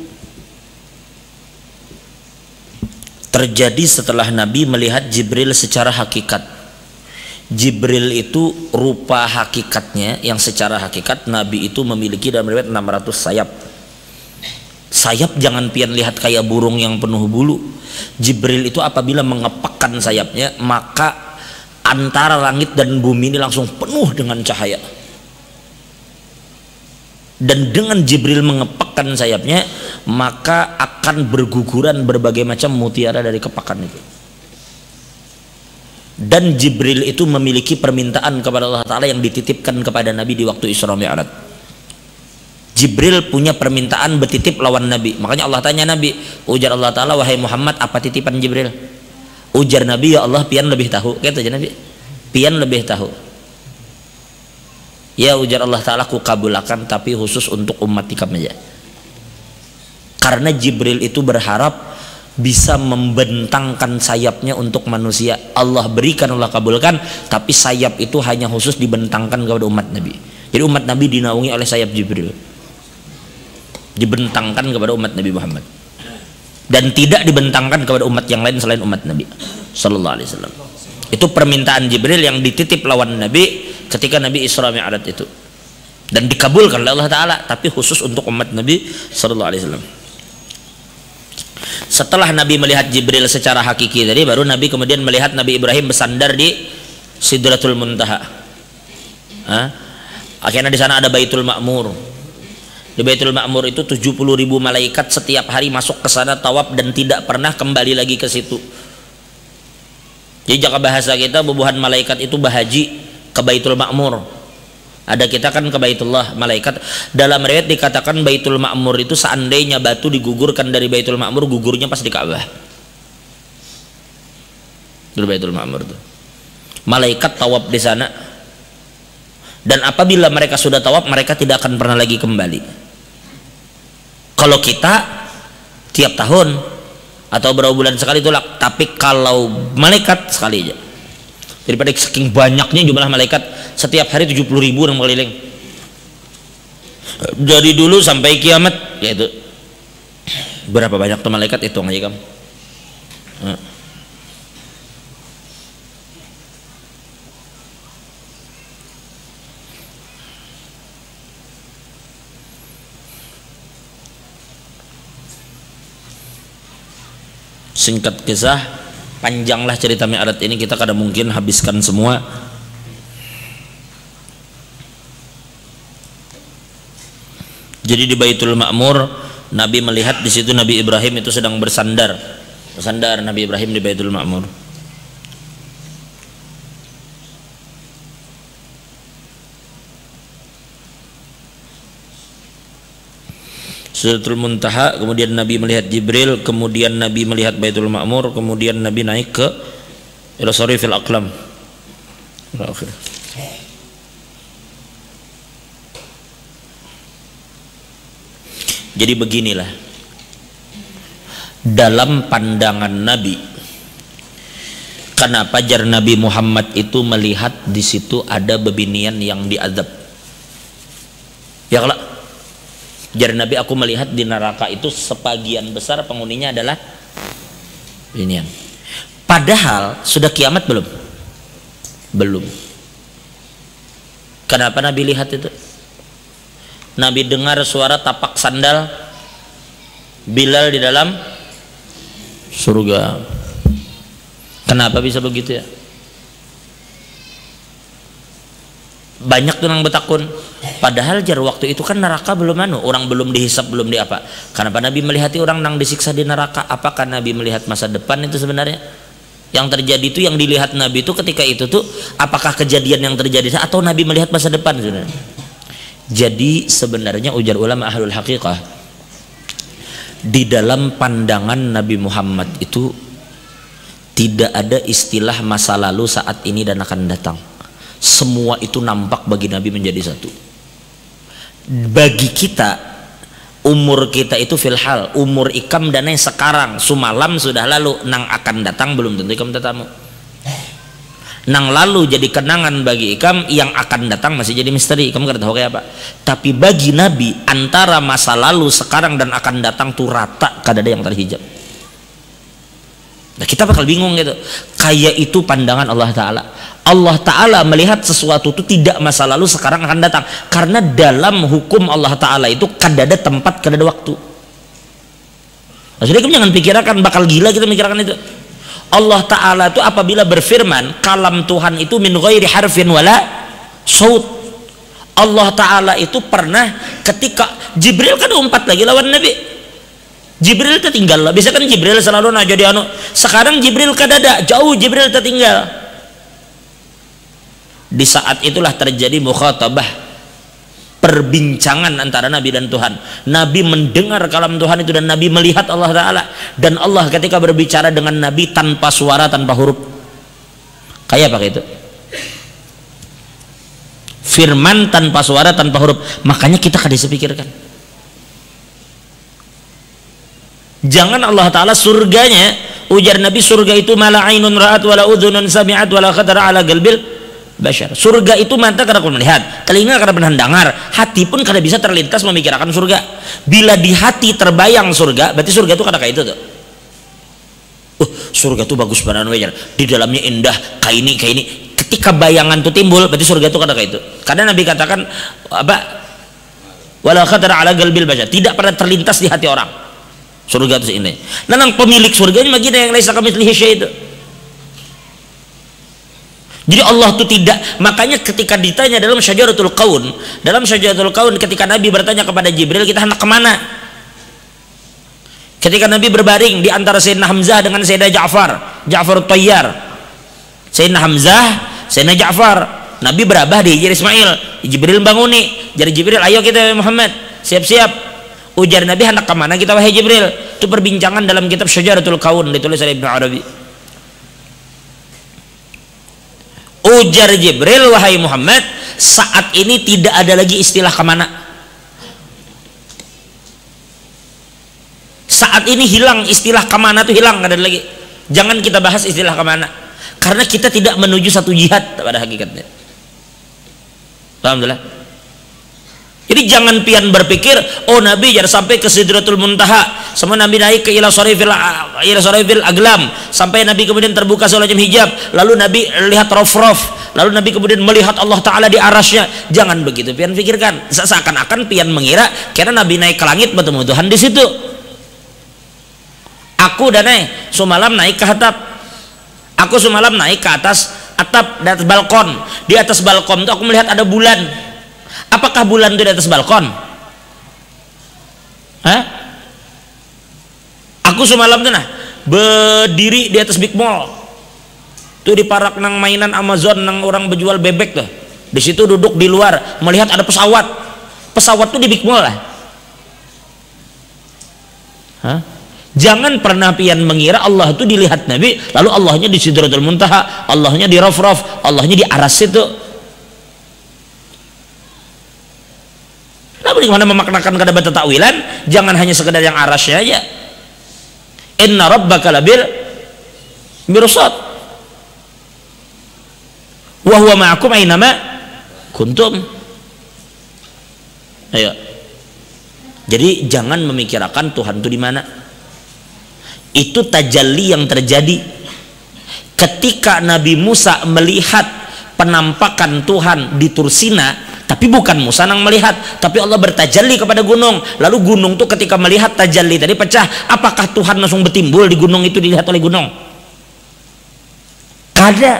Speaker 1: terjadi setelah Nabi melihat Jibril secara hakikat. Jibril itu rupa hakikatnya yang secara hakikat Nabi itu memiliki dalam riwayat 600 sayap. Sayap jangan pian lihat kayak burung yang penuh bulu. Jibril itu apabila mengepakkan sayapnya, maka antara langit dan bumi ini langsung penuh dengan cahaya. Dan dengan Jibril mengepakkan sayapnya, maka akan berguguran berbagai macam mutiara dari kepakan itu. Dan Jibril itu memiliki permintaan kepada Allah Ta'ala yang dititipkan kepada Nabi di waktu Isra Mi'raj. Jibril punya permintaan bertitip lawan Nabi. Makanya Allah tanya Nabi, ujar Allah Ta'ala, wahai Muhammad, apa titipan Jibril? Ujar Nabi, ya Allah, pian lebih tahu. Kata aja Nabi, pian lebih tahu. Ya ujar Allah Ta'ala, ku kabulakan, tapi khusus untuk umat tikam aja. Karena Jibril itu berharap bisa membentangkan sayapnya untuk manusia. Allah berikan, Allah kabulkan, tapi sayap itu hanya khusus dibentangkan kepada umat Nabi. Jadi umat Nabi dinaungi oleh sayap Jibril, dibentangkan kepada umat Nabi Muhammad, dan tidak dibentangkan kepada umat yang lain selain umat Nabi Sallallahu Alaihi Wasallam. Itu permintaan Jibril yang dititip lawan Nabi ketika Nabi Isra Mi'raj itu, dan dikabulkan oleh Allah Ta'ala, tapi khusus untuk umat Nabi Sallallahu Alaihi Wasallam. Setelah Nabi melihat Jibril secara hakiki tadi, baru Nabi kemudian melihat Nabi Ibrahim bersandar di Sidratul Muntaha. Akhirnya di sana ada Baitul Ma'mur. Di Baitul Ma'mur itu 70.000 malaikat setiap hari masuk ke sana tawaf dan tidak pernah kembali lagi ke situ. Jadi jika bahasa kita, bubuhan malaikat itu bahaji ke Baitul Ma'mur. Ada kita kan ke Baitullah, malaikat. Dalam riwayat dikatakan Baitul Ma'mur itu seandainya batu digugurkan dari Baitul Ma'mur, gugurnya pas di Ka'bah. Di Baitul Ma'mur itu malaikat tawaf di sana. Dan apabila mereka sudah tawaf, mereka tidak akan pernah lagi kembali. Kalau kita tiap tahun atau berapa bulan sekali tolak, tapi kalau malaikat sekali aja. Daripada saking banyaknya jumlah malaikat, setiap hari 70.000 orang keliling. dari dulu sampai kiamat, yaitu berapa banyak tuh malaikat, hitung aja kamu. Singkat kisah, panjanglah cerita Mi'raj ini, kita kada mungkin habiskan semua. Jadi di Baitul Ma'mur, Nabi melihat di situ Nabi Ibrahim itu sedang bersandar Nabi Ibrahim di Baitul Ma'mur. Sidratul Muntaha, kemudian Nabi melihat Jibril, kemudian Nabi melihat Baitul Ma'mur, kemudian Nabi naik ke ila Sarifil Aqlam. Jadi beginilah, dalam pandangan Nabi, kenapa jar Nabi Muhammad itu melihat di situ ada bebinian yang diazab? Ya kalau jar Nabi, aku melihat di neraka itu sebagian besar penghuninya adalah bebinian. Padahal sudah kiamat belum? Belum. Kenapa Nabi lihat itu? Nabi dengar suara tapak sandal Bilal di dalam surga. Kenapa bisa begitu ya? Banyak tuh yang betakun, padahal jar waktu itu kan neraka belum orang belum dihisap, belum diapa. Kenapa Nabi melihati orang nang disiksa di neraka? Apakah Nabi melihat masa depan? Itu sebenarnya yang terjadi itu, yang dilihat Nabi itu ketika itu tuh apakah kejadian yang terjadi atau Nabi melihat masa depan sebenarnya? Jadi sebenarnya ujar ulama ahlul haqiqah, di dalam pandangan Nabi Muhammad itu tidak ada istilah masa lalu, saat ini dan akan datang. Semua itu nampak bagi Nabi menjadi satu. Bagi kita, umur kita itu filhal, umur ikam dan yang sekarang, sumalam sudah lalu, nang akan datang belum tentu ikam tetamu. Nang lalu jadi kenangan bagi ikam, yang akan datang masih jadi misteri, kamu kada tahu kayak apa. Tapi bagi Nabi, antara masa lalu, sekarang dan akan datang tuh rata, kada ada yang terhijab. Nah, kita bakal bingung gitu. Kayak itu pandangan Allah Ta'ala. Allah Ta'ala melihat sesuatu itu tidak masa lalu, sekarang akan datang. Karena dalam hukum Allah Ta'ala itu kada ada tempat, kada ada waktu. Maksudnya kamu jangan pikirkan bakal gila kita mikirkan itu. Allah Ta'ala itu apabila berfirman, kalam Tuhan itu min ghairi harfin wala saut. Allah Ta'ala itu pernah ketika Jibril kan umpat lagi lawan Nabi, Jibril tertinggal lah. Bisa kan Jibril selalu nah jadi anu. Sekarang Jibril kadada, jauh Jibril tertinggal. Di saat itulah terjadi mukhatabah, perbincangan antara Nabi dan Tuhan. Nabi mendengar kalam Tuhan itu dan Nabi melihat Allah Ta'ala. Dan Allah ketika berbicara dengan Nabi tanpa suara, tanpa huruf. Kayak apa itu? Firman tanpa suara, tanpa huruf. Makanya kita kada bisa pikirkan. Jangan Allah Ta'ala surganya, ujar Nabi, surga itu mala ainun ra'at wala udhunun sami'at wala khatara ala galbil bashar. Surga itu mata kada pernah melihat, telinga kada pernah dengar, hati pun kada bisa terlintas memikirkan surga. Bila di hati terbayang surga, berarti surga itu kada kayak itu tuh. Surga itu bagus banget wajar, di dalamnya indah, kayak ini. Ketika bayangan itu timbul, berarti surga itu kada kayak itu. Karena Nabi katakan apa? Wala khatara ala galbil bashar, tidak pernah terlintas di hati orang. Surga itu ini. Nah, nang pemilik surganya begini yang laisa kamitslihi syai' itu. Jadi Allah itu tidak, makanya ketika ditanya dalam Syajaratul Qaun, ketika Nabi bertanya kepada Jibril, kita hendak kemana? Ketika Nabi berbaring di antara Sayyidina Hamzah dengan Sayyidina Ja'far Tayyar, Sayyidina Hamzah, Sayyidina Ja'far, Nabi berabah di Hijr Ismail, Jibril banguni, jadi Jibril, ayo kita Muhammad, siap-siap. Ujar Nabi, hendak kemana kita wahai Jibril? Itu perbincangan dalam kitab Syajaratul Qaun ditulis oleh Ibnu Arabi. Ujar Jibril, wahai Muhammad, saat ini tidak ada lagi istilah kemana. Saat ini hilang istilah kemana, itu hilang, tidak ada lagi. Jangan kita bahas istilah kemana, karena kita tidak menuju satu jihad pada hakikatnya. Alhamdulillah. Jadi jangan pian berpikir, oh Nabi jangan sampai ke Sidratul Muntaha, semua Nabi naik ke ila sarifil aglam, sampai Nabi kemudian terbuka seluruh hijab, lalu Nabi lihat rof-rof, lalu Nabi kemudian melihat Allah Ta'ala di arasnya. Jangan begitu pian pikirkan, seakan-akan pian mengira karena Nabi naik ke langit bertemu Tuhan di situ. Aku dan semalam naik ke atap, aku semalam naik ke atas atap, di atas balkon. Di atas balkon itu aku melihat ada bulan. Apakah bulan itu di atas balkon? Hah? Aku semalam tuh berdiri di atas big mall tuh, di parak nang mainan Amazon nang orang berjual bebek tuh, di situ duduk di luar melihat ada pesawat tuh di big mall lah. Hah? Jangan pernah pian mengira Allah itu dilihat Nabi lalu Allahnya di Sidratul Muntaha, Allahnya di Raf-Raf, Allahnya di aras itu. Bagaimana memaknakan kata bata takwilan? Jangan hanya sekedar yang arasnya aja. Inna rabbaka labil mirsad wa huwa ma'akum aynama kuntum. Ayo. Jadi jangan memikirkan Tuhan itu di mana. Itu tajalli yang terjadi ketika Nabi Musa melihat penampakan Tuhan di Tursina. Tapi bukan Musa yang melihat, tapi Allah bertajalli kepada gunung. Lalu gunung tuh ketika melihat tajalli tadi pecah. Apakah Tuhan langsung bertimbul di gunung itu, dilihat oleh gunung? Kada.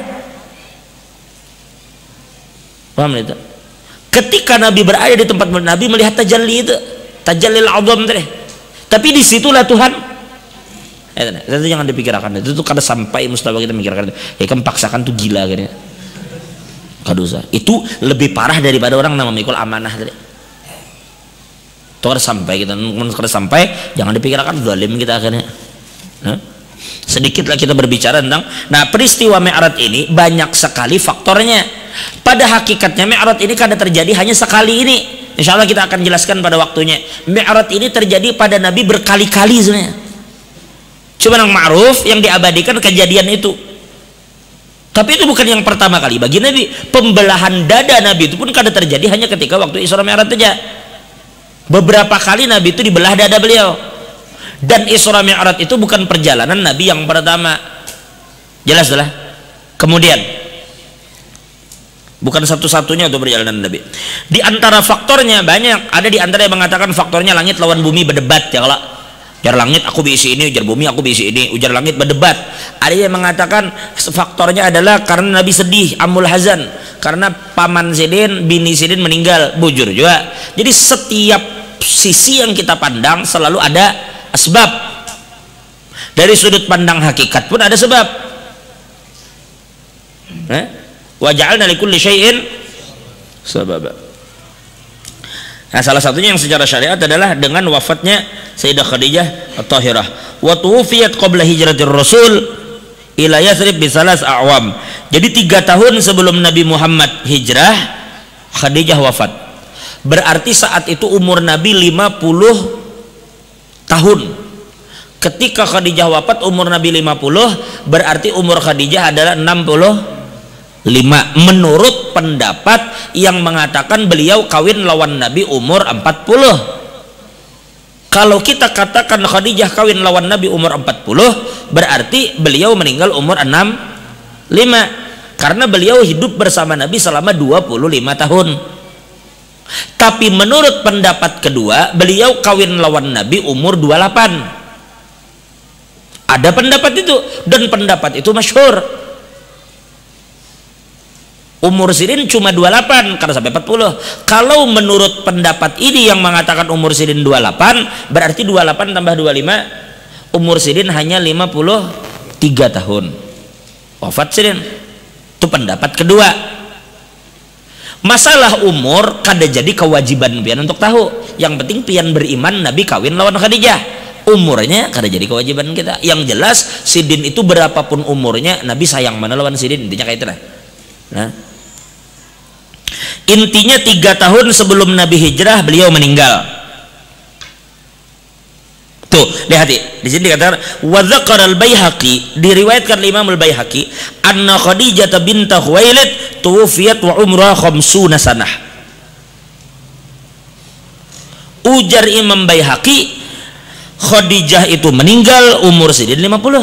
Speaker 1: Paham itu? Ketika Nabi berada di tempat Nabi melihat tajalli itu, tajallil azam tadi. Tapi disitulah Tuhan. Itu jangan dipikirkan. Itu tuh kada sampai mustawa kita mikirkan. Ya kan paksakan tuh gila kan ya. Kadosa itu lebih parah daripada orang nama mikul amanah tadi. Itu harus sampai kita, harus sampai, jangan dipikirkan zalim kita akhirnya. Sedikitlah kita berbicara tentang, peristiwa Mi'raj ini banyak sekali faktornya. Pada hakikatnya Mi'raj ini kada terjadi hanya sekali ini. Insya Allah kita akan jelaskan pada waktunya. Mi'raj ini terjadi pada Nabi berkali-kali sebenarnya. Cuma yang ma'ruf yang diabadikan kejadian itu. Tapi itu bukan yang pertama kali bagi Nabi. Pembelahan dada Nabi itu pun kada terjadi hanya ketika waktu Isra Mi'raj saja. Beberapa kali Nabi itu dibelah dada beliau. Dan Isra Mi'raj itu bukan perjalanan Nabi yang pertama. Jelas lah. Kemudian bukan satu-satunya untuk perjalanan Nabi. Di antara faktornya banyak. Ada di antara yang mengatakan faktornya langit lawan bumi berdebat ya kalau. Ujar langit aku bisi ini, ujar bumi aku bisi ini, ujar langit berdebat. Ada yang mengatakan faktornya adalah karena Nabi sedih, amul hazan, karena paman Sidin, bini Sidin meninggal, bujur juga. Jadi setiap sisi yang kita pandang selalu ada sebab. Dari sudut pandang hakikat pun ada sebab. Wa ja'alna likulli syai'in sababa. Nah, salah satunya yang secara syariat adalah dengan wafatnya Sayyidah Khadijah At-Tahirah. Wa tuwfiyat qabla hijratir Rasul ila Yathrib bi salas a'wam. Jadi 3 tahun sebelum Nabi Muhammad hijrah, Khadijah wafat. Berarti saat itu umur Nabi 50 tahun. Ketika Khadijah wafat umur Nabi 50, berarti umur Khadijah adalah 65. Menurut pendapat yang mengatakan beliau kawin lawan Nabi umur 40. Kalau kita katakan Khadijah kawin lawan Nabi umur 40, berarti beliau meninggal umur 65, karena beliau hidup bersama Nabi selama 25 tahun. Tapi menurut pendapat kedua, beliau kawin lawan Nabi umur 28. Ada pendapat itu, dan pendapat itu masyhur. Umur Sidin cuma 28 karena sampai 40. Kalau menurut pendapat ini yang mengatakan umur Sidin 28, berarti 28 tambah 25, umur Sidin hanya 53 tahun. Wafat Sidin. Itu pendapat kedua. Masalah umur kada jadi kewajiban pian untuk tahu. Yang penting pian beriman Nabi kawin lawan Khadijah. Umurnya kada jadi kewajiban kita. Yang jelas Sidin itu berapapun umurnya Nabi sayang mana lawan Sidin, intinya kayak itulah. Intinya 3 tahun sebelum Nabi hijrah beliau meninggal. Tuh, lihat di sini dikatakan wa dzakara al-Baihaqi, diriwayatkan Imam al-Baihaqi anna Khadijah bint Khuwailid tuwfiyat wa umrah 50 sanah. Ujar Imam Baihaqi, Khadijah itu meninggal umur Sidin 50.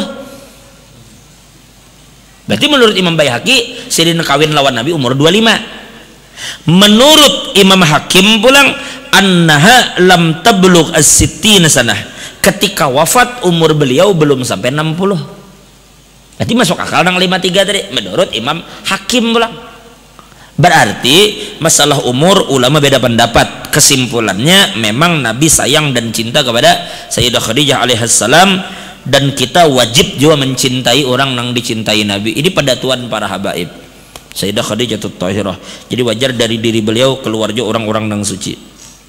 Speaker 1: Berarti menurut Imam Baihaqi Sidin kawin lawan Nabi umur 25. Menurut Imam Hakim pulang, annaha lam tablugh as-sittina sanah, ketika wafat umur beliau belum sampai 60. Berarti masuk akal nang 53 tadi menurut Imam Hakim pulang. Berarti masalah umur ulama beda pendapat. Kesimpulannya memang Nabi sayang dan cinta kepada Sayyidah Khadijah alaihissalam, dan kita wajib juga mencintai orang yang dicintai Nabi. Ini pedatuan para habaib Sayyidah Khadijah Thahirah. Jadi wajar dari diri beliau keluar juga orang-orang yang suci.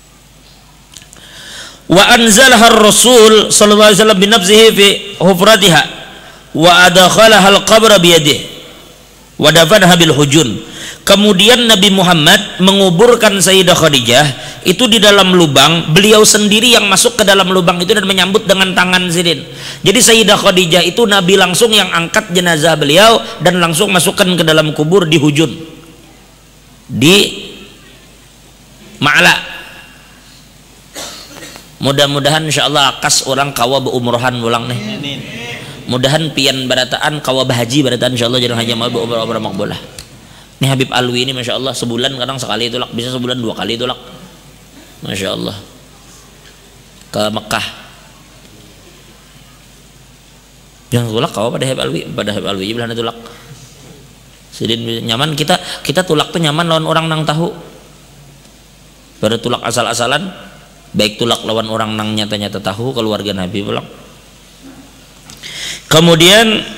Speaker 1: Wa anzalaha ar-rasul sallallahu alaihi wasallam bi nafsihi fi hufratiha wa adkhalaha al-qabra bi yadihi wa dafanaha bil hujun. Kemudian Nabi Muhammad menguburkan Sayyidah Khadijah itu di dalam lubang, beliau sendiri yang masuk ke dalam lubang itu dan menyambut dengan tangan Sidin. Jadi Sayyidah Khadijah itu Nabi langsung yang angkat jenazah beliau dan langsung masukkan ke dalam kubur di Hujun, di Ma'la. Mudah-mudahan insyaallah akas orang kawa beumrohan ulang nih. Mudahan pian barataan kawa bahaji barataan insyaallah jangan hanya mau beumrah makbulah. Ini Habib Alwi ini Masya Allah sebulan kadang sekali tulak, bisa sebulan 2 kali tulak, Masya Allah, ke Mekah. Jangan tulak kau pada Habib Alwi bilang tulak. Sidin nyaman, kita tulak tuh nyaman lawan orang nang tahu. Pada tulak asal-asalan, baik tulak lawan orang nang nyata-nyata tahu keluarga Nabi pulang. Kemudian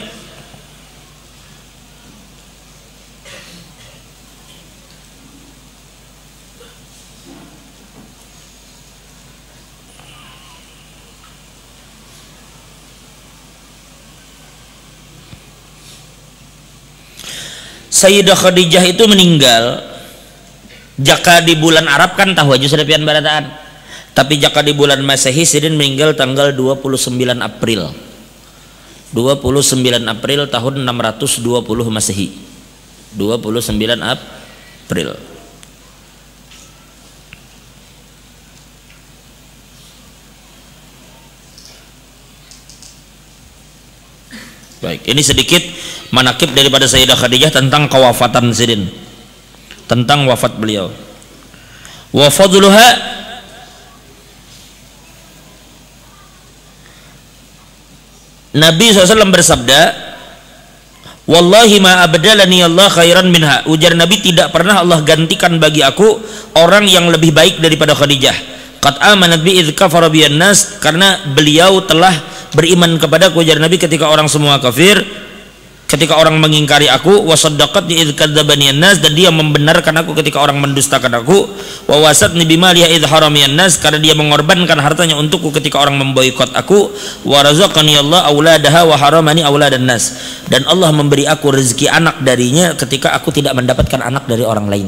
Speaker 1: Sayyidah Khadijah itu meninggal jaka di bulan Arab kan tahu aja sudah pian barataan, tapi jaka di bulan Masehi Sidin meninggal tanggal 29 April 29 April tahun 620 Masehi, 29 April. Baik, ini sedikit manakib daripada Sayyidah Khadijah tentang kewafatan Sidin, tentang wafat beliau. Wa fadluha, Nabi SAW bersabda, wallahi ma abdalani Allah khairan minha. Ujar Nabi, tidak pernah Allah gantikan bagi aku orang yang lebih baik daripada Khadijah. Qad amanat bi idz kafara biyan nas, karena beliau telah beriman kepada aku, ujar Nabi, ketika orang semua kafir, ketika orang mengingkari aku, wa saddaqatni idz kadzdzabani an-nas, dan dia membenarkan aku ketika orang mendustakan aku, wa wasatni bimaliha idz haramiyan nas, karena dia mengorbankan hartanya untukku ketika orang memboikot aku, wa razaqani Allah auladaha wa haramani auladan nas, dan Allah memberi aku rezeki anak darinya ketika aku tidak mendapatkan anak dari orang lain.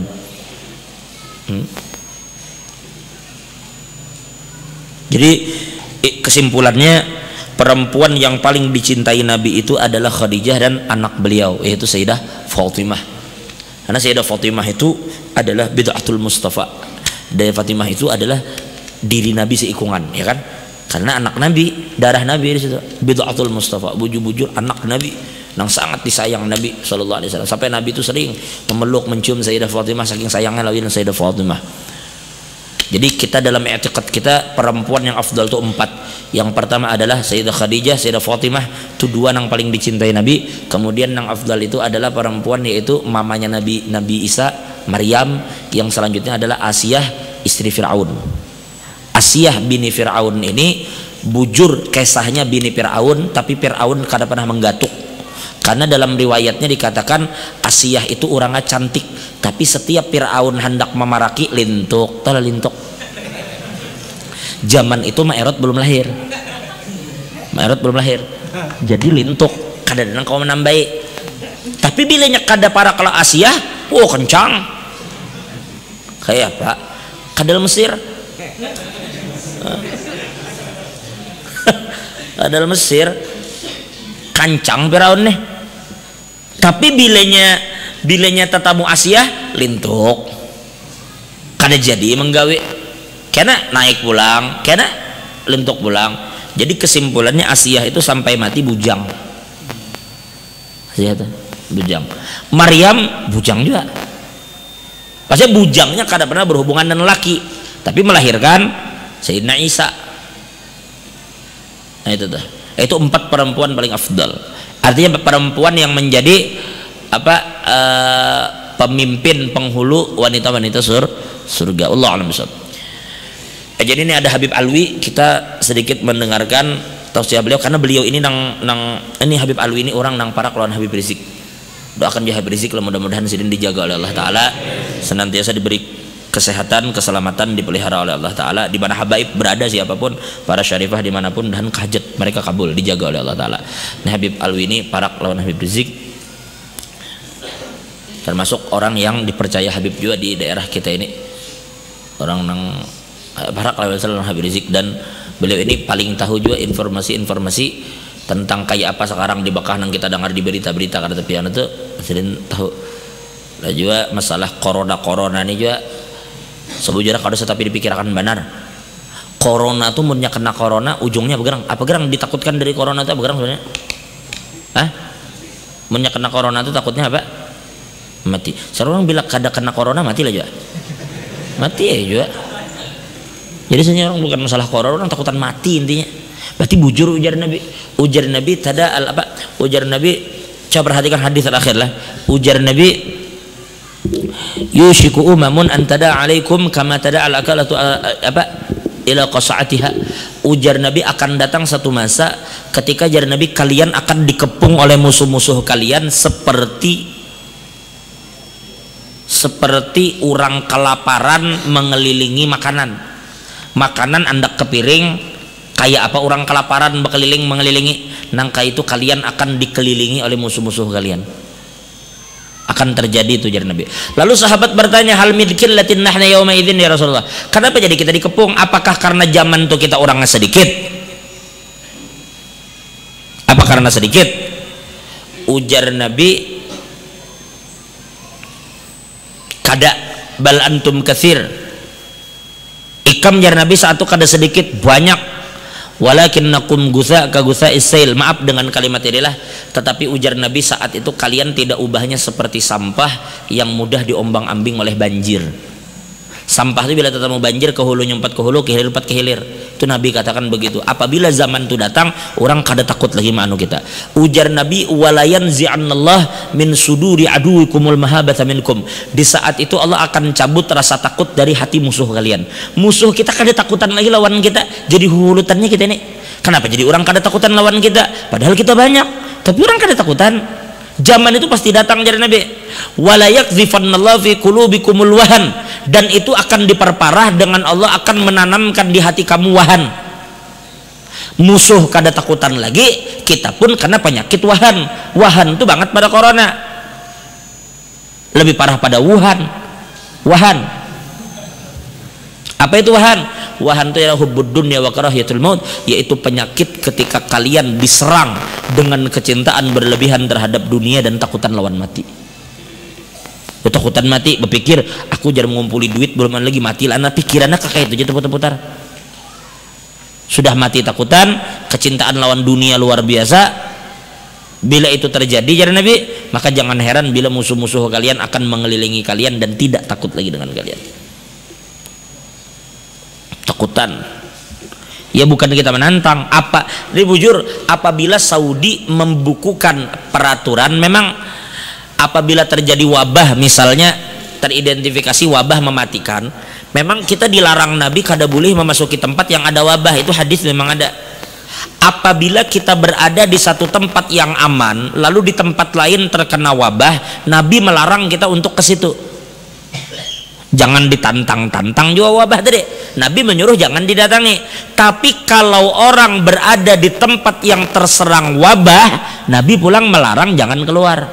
Speaker 1: Jadi kesimpulannya, perempuan yang paling dicintai Nabi itu adalah Khadijah dan anak beliau yaitu Sayyidah Fatimah. Karena Sayyidah Fatimah itu adalah bid'atul Mustafa. Dan Fatimah itu adalah diri Nabi seikungan, ya kan? Karena anak Nabi, darah Nabi di situ. Bid'atul Mustafa, bujur-bujur anak Nabi yang sangat disayang Nabi sallallahu alaihi wasallam. Sampai Nabi itu sering memeluk, mencium Sayyidah Fatimah saking sayangnya lawan Sayyidah Fatimah. Jadi kita dalam i'tiqad kita perempuan yang afdal itu 4. Yang pertama adalah Sayyidah Khadijah, Sayyidah Fatimah, itu 2 yang paling dicintai Nabi. Kemudian yang afdal itu adalah perempuan yaitu mamanya Nabi Isa, Maryam. Yang selanjutnya adalah Asiyah, istri Fir'aun. Asiyah bini Fir'aun ini bujur kisahnya bini Fir'aun, tapi Fir'aun kada pernah menggatuk. Karena dalam riwayatnya dikatakan Asiyah itu orangnya cantik, tapi setiap Fir'aun hendak memaraki lintuk, lintuk. Zaman itu Ma'erot belum lahir, jadi lintuk kadang-kadang kau menambahi. Tapi bilanya kada para kalau Asiyah, kencang kayak apa? Kadal Mesir, kadal Mesir, kancang Fir'aun nih. Tapi bilanya tetamu Asiyah lintuk, kada jadi menggawe. kena naik pulang, kena lentok pulang. Jadi kesimpulannya Asiyah itu sampai mati bujang. Asiyah itu bujang. Maryam bujang juga. Maksudnya bujangnya kada pernah berhubungan dengan laki, tapi melahirkan Sayyidina Isa. Nah itu tuh. Itu 4 perempuan paling afdal. Artinya perempuan yang menjadi pemimpin penghulu wanita-wanita surga. Allah a'lam bishawab. Jadi ini ada Habib Alwi, kita sedikit mendengarkan tausiah beliau karena beliau ini ini Habib Alwi ini orang nang para lawan Habib Rizik. Doakan dia Habib Rizik, mudah-mudahan sidin dijaga oleh Allah Taala, senantiasa diberi kesehatan, keselamatan, dipelihara oleh Allah Ta'ala, di mana habaib berada siapapun, para syarifah dimanapun, dan hajat mereka kabul, dijaga oleh Allah Ta'ala. Nah Habib Alwi ini parak lawan Habib Rizik, termasuk orang yang dipercaya Habib juga di daerah kita ini, orang yang parak lawan Habib Rizik, dan beliau ini paling tahu juga informasi-informasi tentang kayak apa sekarang di Bakah yang kita dengar di berita-berita karena tepian itu sering tahu. Dan juga masalah corona ini juga sebujurnya kalau tapi dipikirkan benar. Corona tuh munnya kena corona ujungnya apa gerang ditakutkan dari corona itu apa gerang sebenarnya? Munnya kena corona itu takutnya apa? Mati. Seorang bilang kada kena corona mati lah juga. Mati ya juga. Jadi sebenarnya orang bukan masalah corona, orang takutan mati intinya. Berarti bujur ujar Nabi tada ujar Nabi, coba perhatikan hadis terakhir lah. Ujar Nabi, yushiku umamun antada alaikum kama tada al akalatu ila qasa'atiha. Ujar Nabi akan datang satu masa ketika ujar Nabi kalian akan dikepung oleh musuh-musuh kalian seperti orang kelaparan mengelilingi makanan andak ke piring. Kayak apa orang kelaparan mengelilingi nangka itu kalian akan dikelilingi oleh musuh-musuh kalian. Akan terjadi itu jar Nabi. Lalu sahabat bertanya, hal midkil latin nahna yauma idzin ya Rasulullah. Kenapa jadi kita dikepung? Apakah karena zaman itu kita orangnya sedikit? Apa karena sedikit? Ujar Nabi, kada bal antum katsir. Ikam jar Nabi saat itu kada sedikit, banyak. Walakinnakum gutha ka gutha'is sail. Maaf dengan kalimat inilah, tetapi ujar Nabi saat itu kalian tidak ubahnya seperti sampah yang mudah diombang-ambing oleh banjir. Sampah itu bila tetap banjir ke hulu nyempat ke hulu, ke hilir empat ke hilir. Itu Nabi katakan begitu. Apabila zaman itu datang, orang kada takut lagi manu kita. Ujar Nabi, walayan zi'annallah min suduri aduikumul mahabata minkum. Di saat itu Allah akan cabut rasa takut dari hati musuh kalian. Musuh kita kada takutan lagi lawan kita. Jadi hulutannya kita ini. Kenapa jadi orang kada takutan lawan kita? Padahal kita banyak, tapi orang kada takutan. Zaman itu pasti datang dari Nabi. Wala yakdzifannallahu fi qulubikumul wahan, dan itu akan diperparah dengan Allah akan menanamkan di hati kamu wahan. Musuh kada takutan lagi, kita pun kena penyakit wahan. Wahan itu banget pada corona. Lebih parah pada Wuhan. Wahan. Apa itu wahan? Wahan itu adalah hubbud dunya wa karahiyatul maut, yaitu penyakit ketika kalian diserang dengan kecintaan berlebihan terhadap dunia dan takutan lawan mati. Takutan mati, berpikir aku jarang mengumpuli duit belum lagi mati lah, pikirannya kayak itu putar-putar. Sudah mati takutan, kecintaan lawan dunia luar biasa. Bila itu terjadi jar Nabi, maka jangan heran bila musuh-musuh kalian akan mengelilingi kalian dan tidak takut lagi dengan kalian. Takutan ya bukan kita menantang apa ini bujur. Apabila Saudi membukukan peraturan, memang apabila terjadi wabah, misalnya teridentifikasi wabah mematikan, memang kita dilarang Nabi kada boleh memasuki tempat yang ada wabah. Itu hadis memang ada. Apabila kita berada di satu tempat yang aman lalu di tempat lain terkena wabah, Nabi melarang kita untuk ke situ. Jangan ditantang-tantang juga wabah tadi. Nabi menyuruh jangan didatangi. Tapi kalau orang berada di tempat yang terserang wabah, Nabi pulang melarang jangan keluar.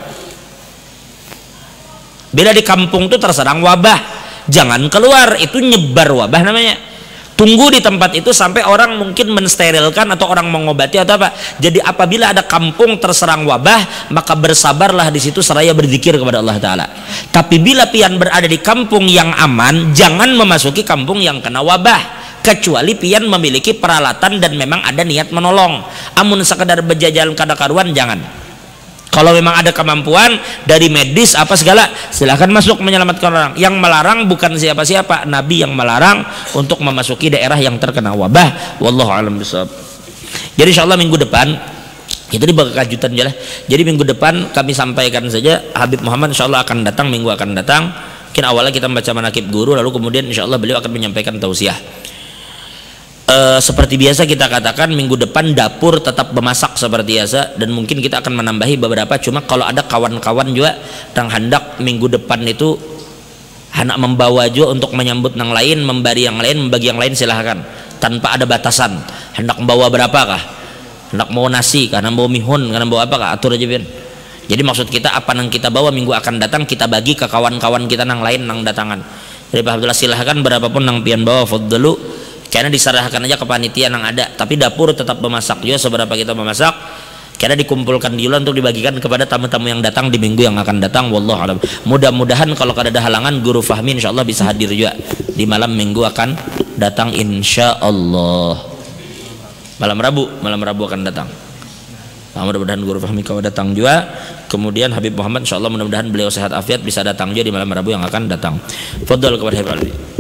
Speaker 1: Bila di kampung itu terserang wabah, jangan keluar, itu nyebar wabah namanya. Tunggu di tempat itu sampai orang mungkin mensterilkan atau orang mengobati atau apa. Jadi apabila ada kampung terserang wabah, maka bersabarlah di situ seraya berzikir kepada Allah Ta'ala. Tapi bila pian berada di kampung yang aman, jangan memasuki kampung yang kena wabah, kecuali pian memiliki peralatan dan memang ada niat menolong. Amun sekedar berjajalan kada karuan, jangan. Kalau memang ada kemampuan dari medis apa segala, silahkan masuk menyelamatkan orang. Yang melarang bukan siapa-siapa, Nabi yang melarang untuk memasuki daerah yang terkena wabah. Wallahu a'lam bishawab. Jadi insyaallah minggu depan kita dibagi kejutan aja lah. Jadi minggu depan kami sampaikan saja, Habib Muhammad insyaallah akan datang, minggu akan datang. Mungkin awalnya kita membaca manaqib guru, lalu kemudian insyaallah beliau akan menyampaikan tausiah. Seperti biasa kita katakan, minggu depan dapur tetap memasak seperti biasa, dan mungkin kita akan menambahi beberapa. Cuma kalau ada kawan-kawan juga yang hendak minggu depan itu hendak membawa juga untuk menyambut yang lain, memberi yang lain, membagi yang lain, silahkan tanpa ada batasan. Hendak membawa berapakah? Hendak mau nasi, karena mau mihun, karena mau apakah? Atur aja Bin. Jadi maksud kita apa yang kita bawa minggu akan datang kita bagi ke kawan-kawan kita yang lain yang datangan. Jadi Pak Abdullah silahkan berapapun yang pian bawa fadlu, karena diserahkan aja ke panitia yang ada. Tapi dapur tetap memasak juga seberapa kita memasak, karena dikumpulkan dulu untuk dibagikan kepada tamu-tamu yang datang di minggu yang akan datang. Wallahu a'lam. Mudah-mudahan kalau ada halangan Guru Fahmi insyaallah bisa hadir juga di malam minggu akan datang insyaallah. Malam Rabu akan datang. Nah, mudah-mudahan Guru Fahmi kau datang juga. Kemudian Habib Muhammad insyaallah mudah-mudahan beliau sehat afiat bisa datang juga di malam Rabu yang akan datang. Fadhal kepada Habib Ali.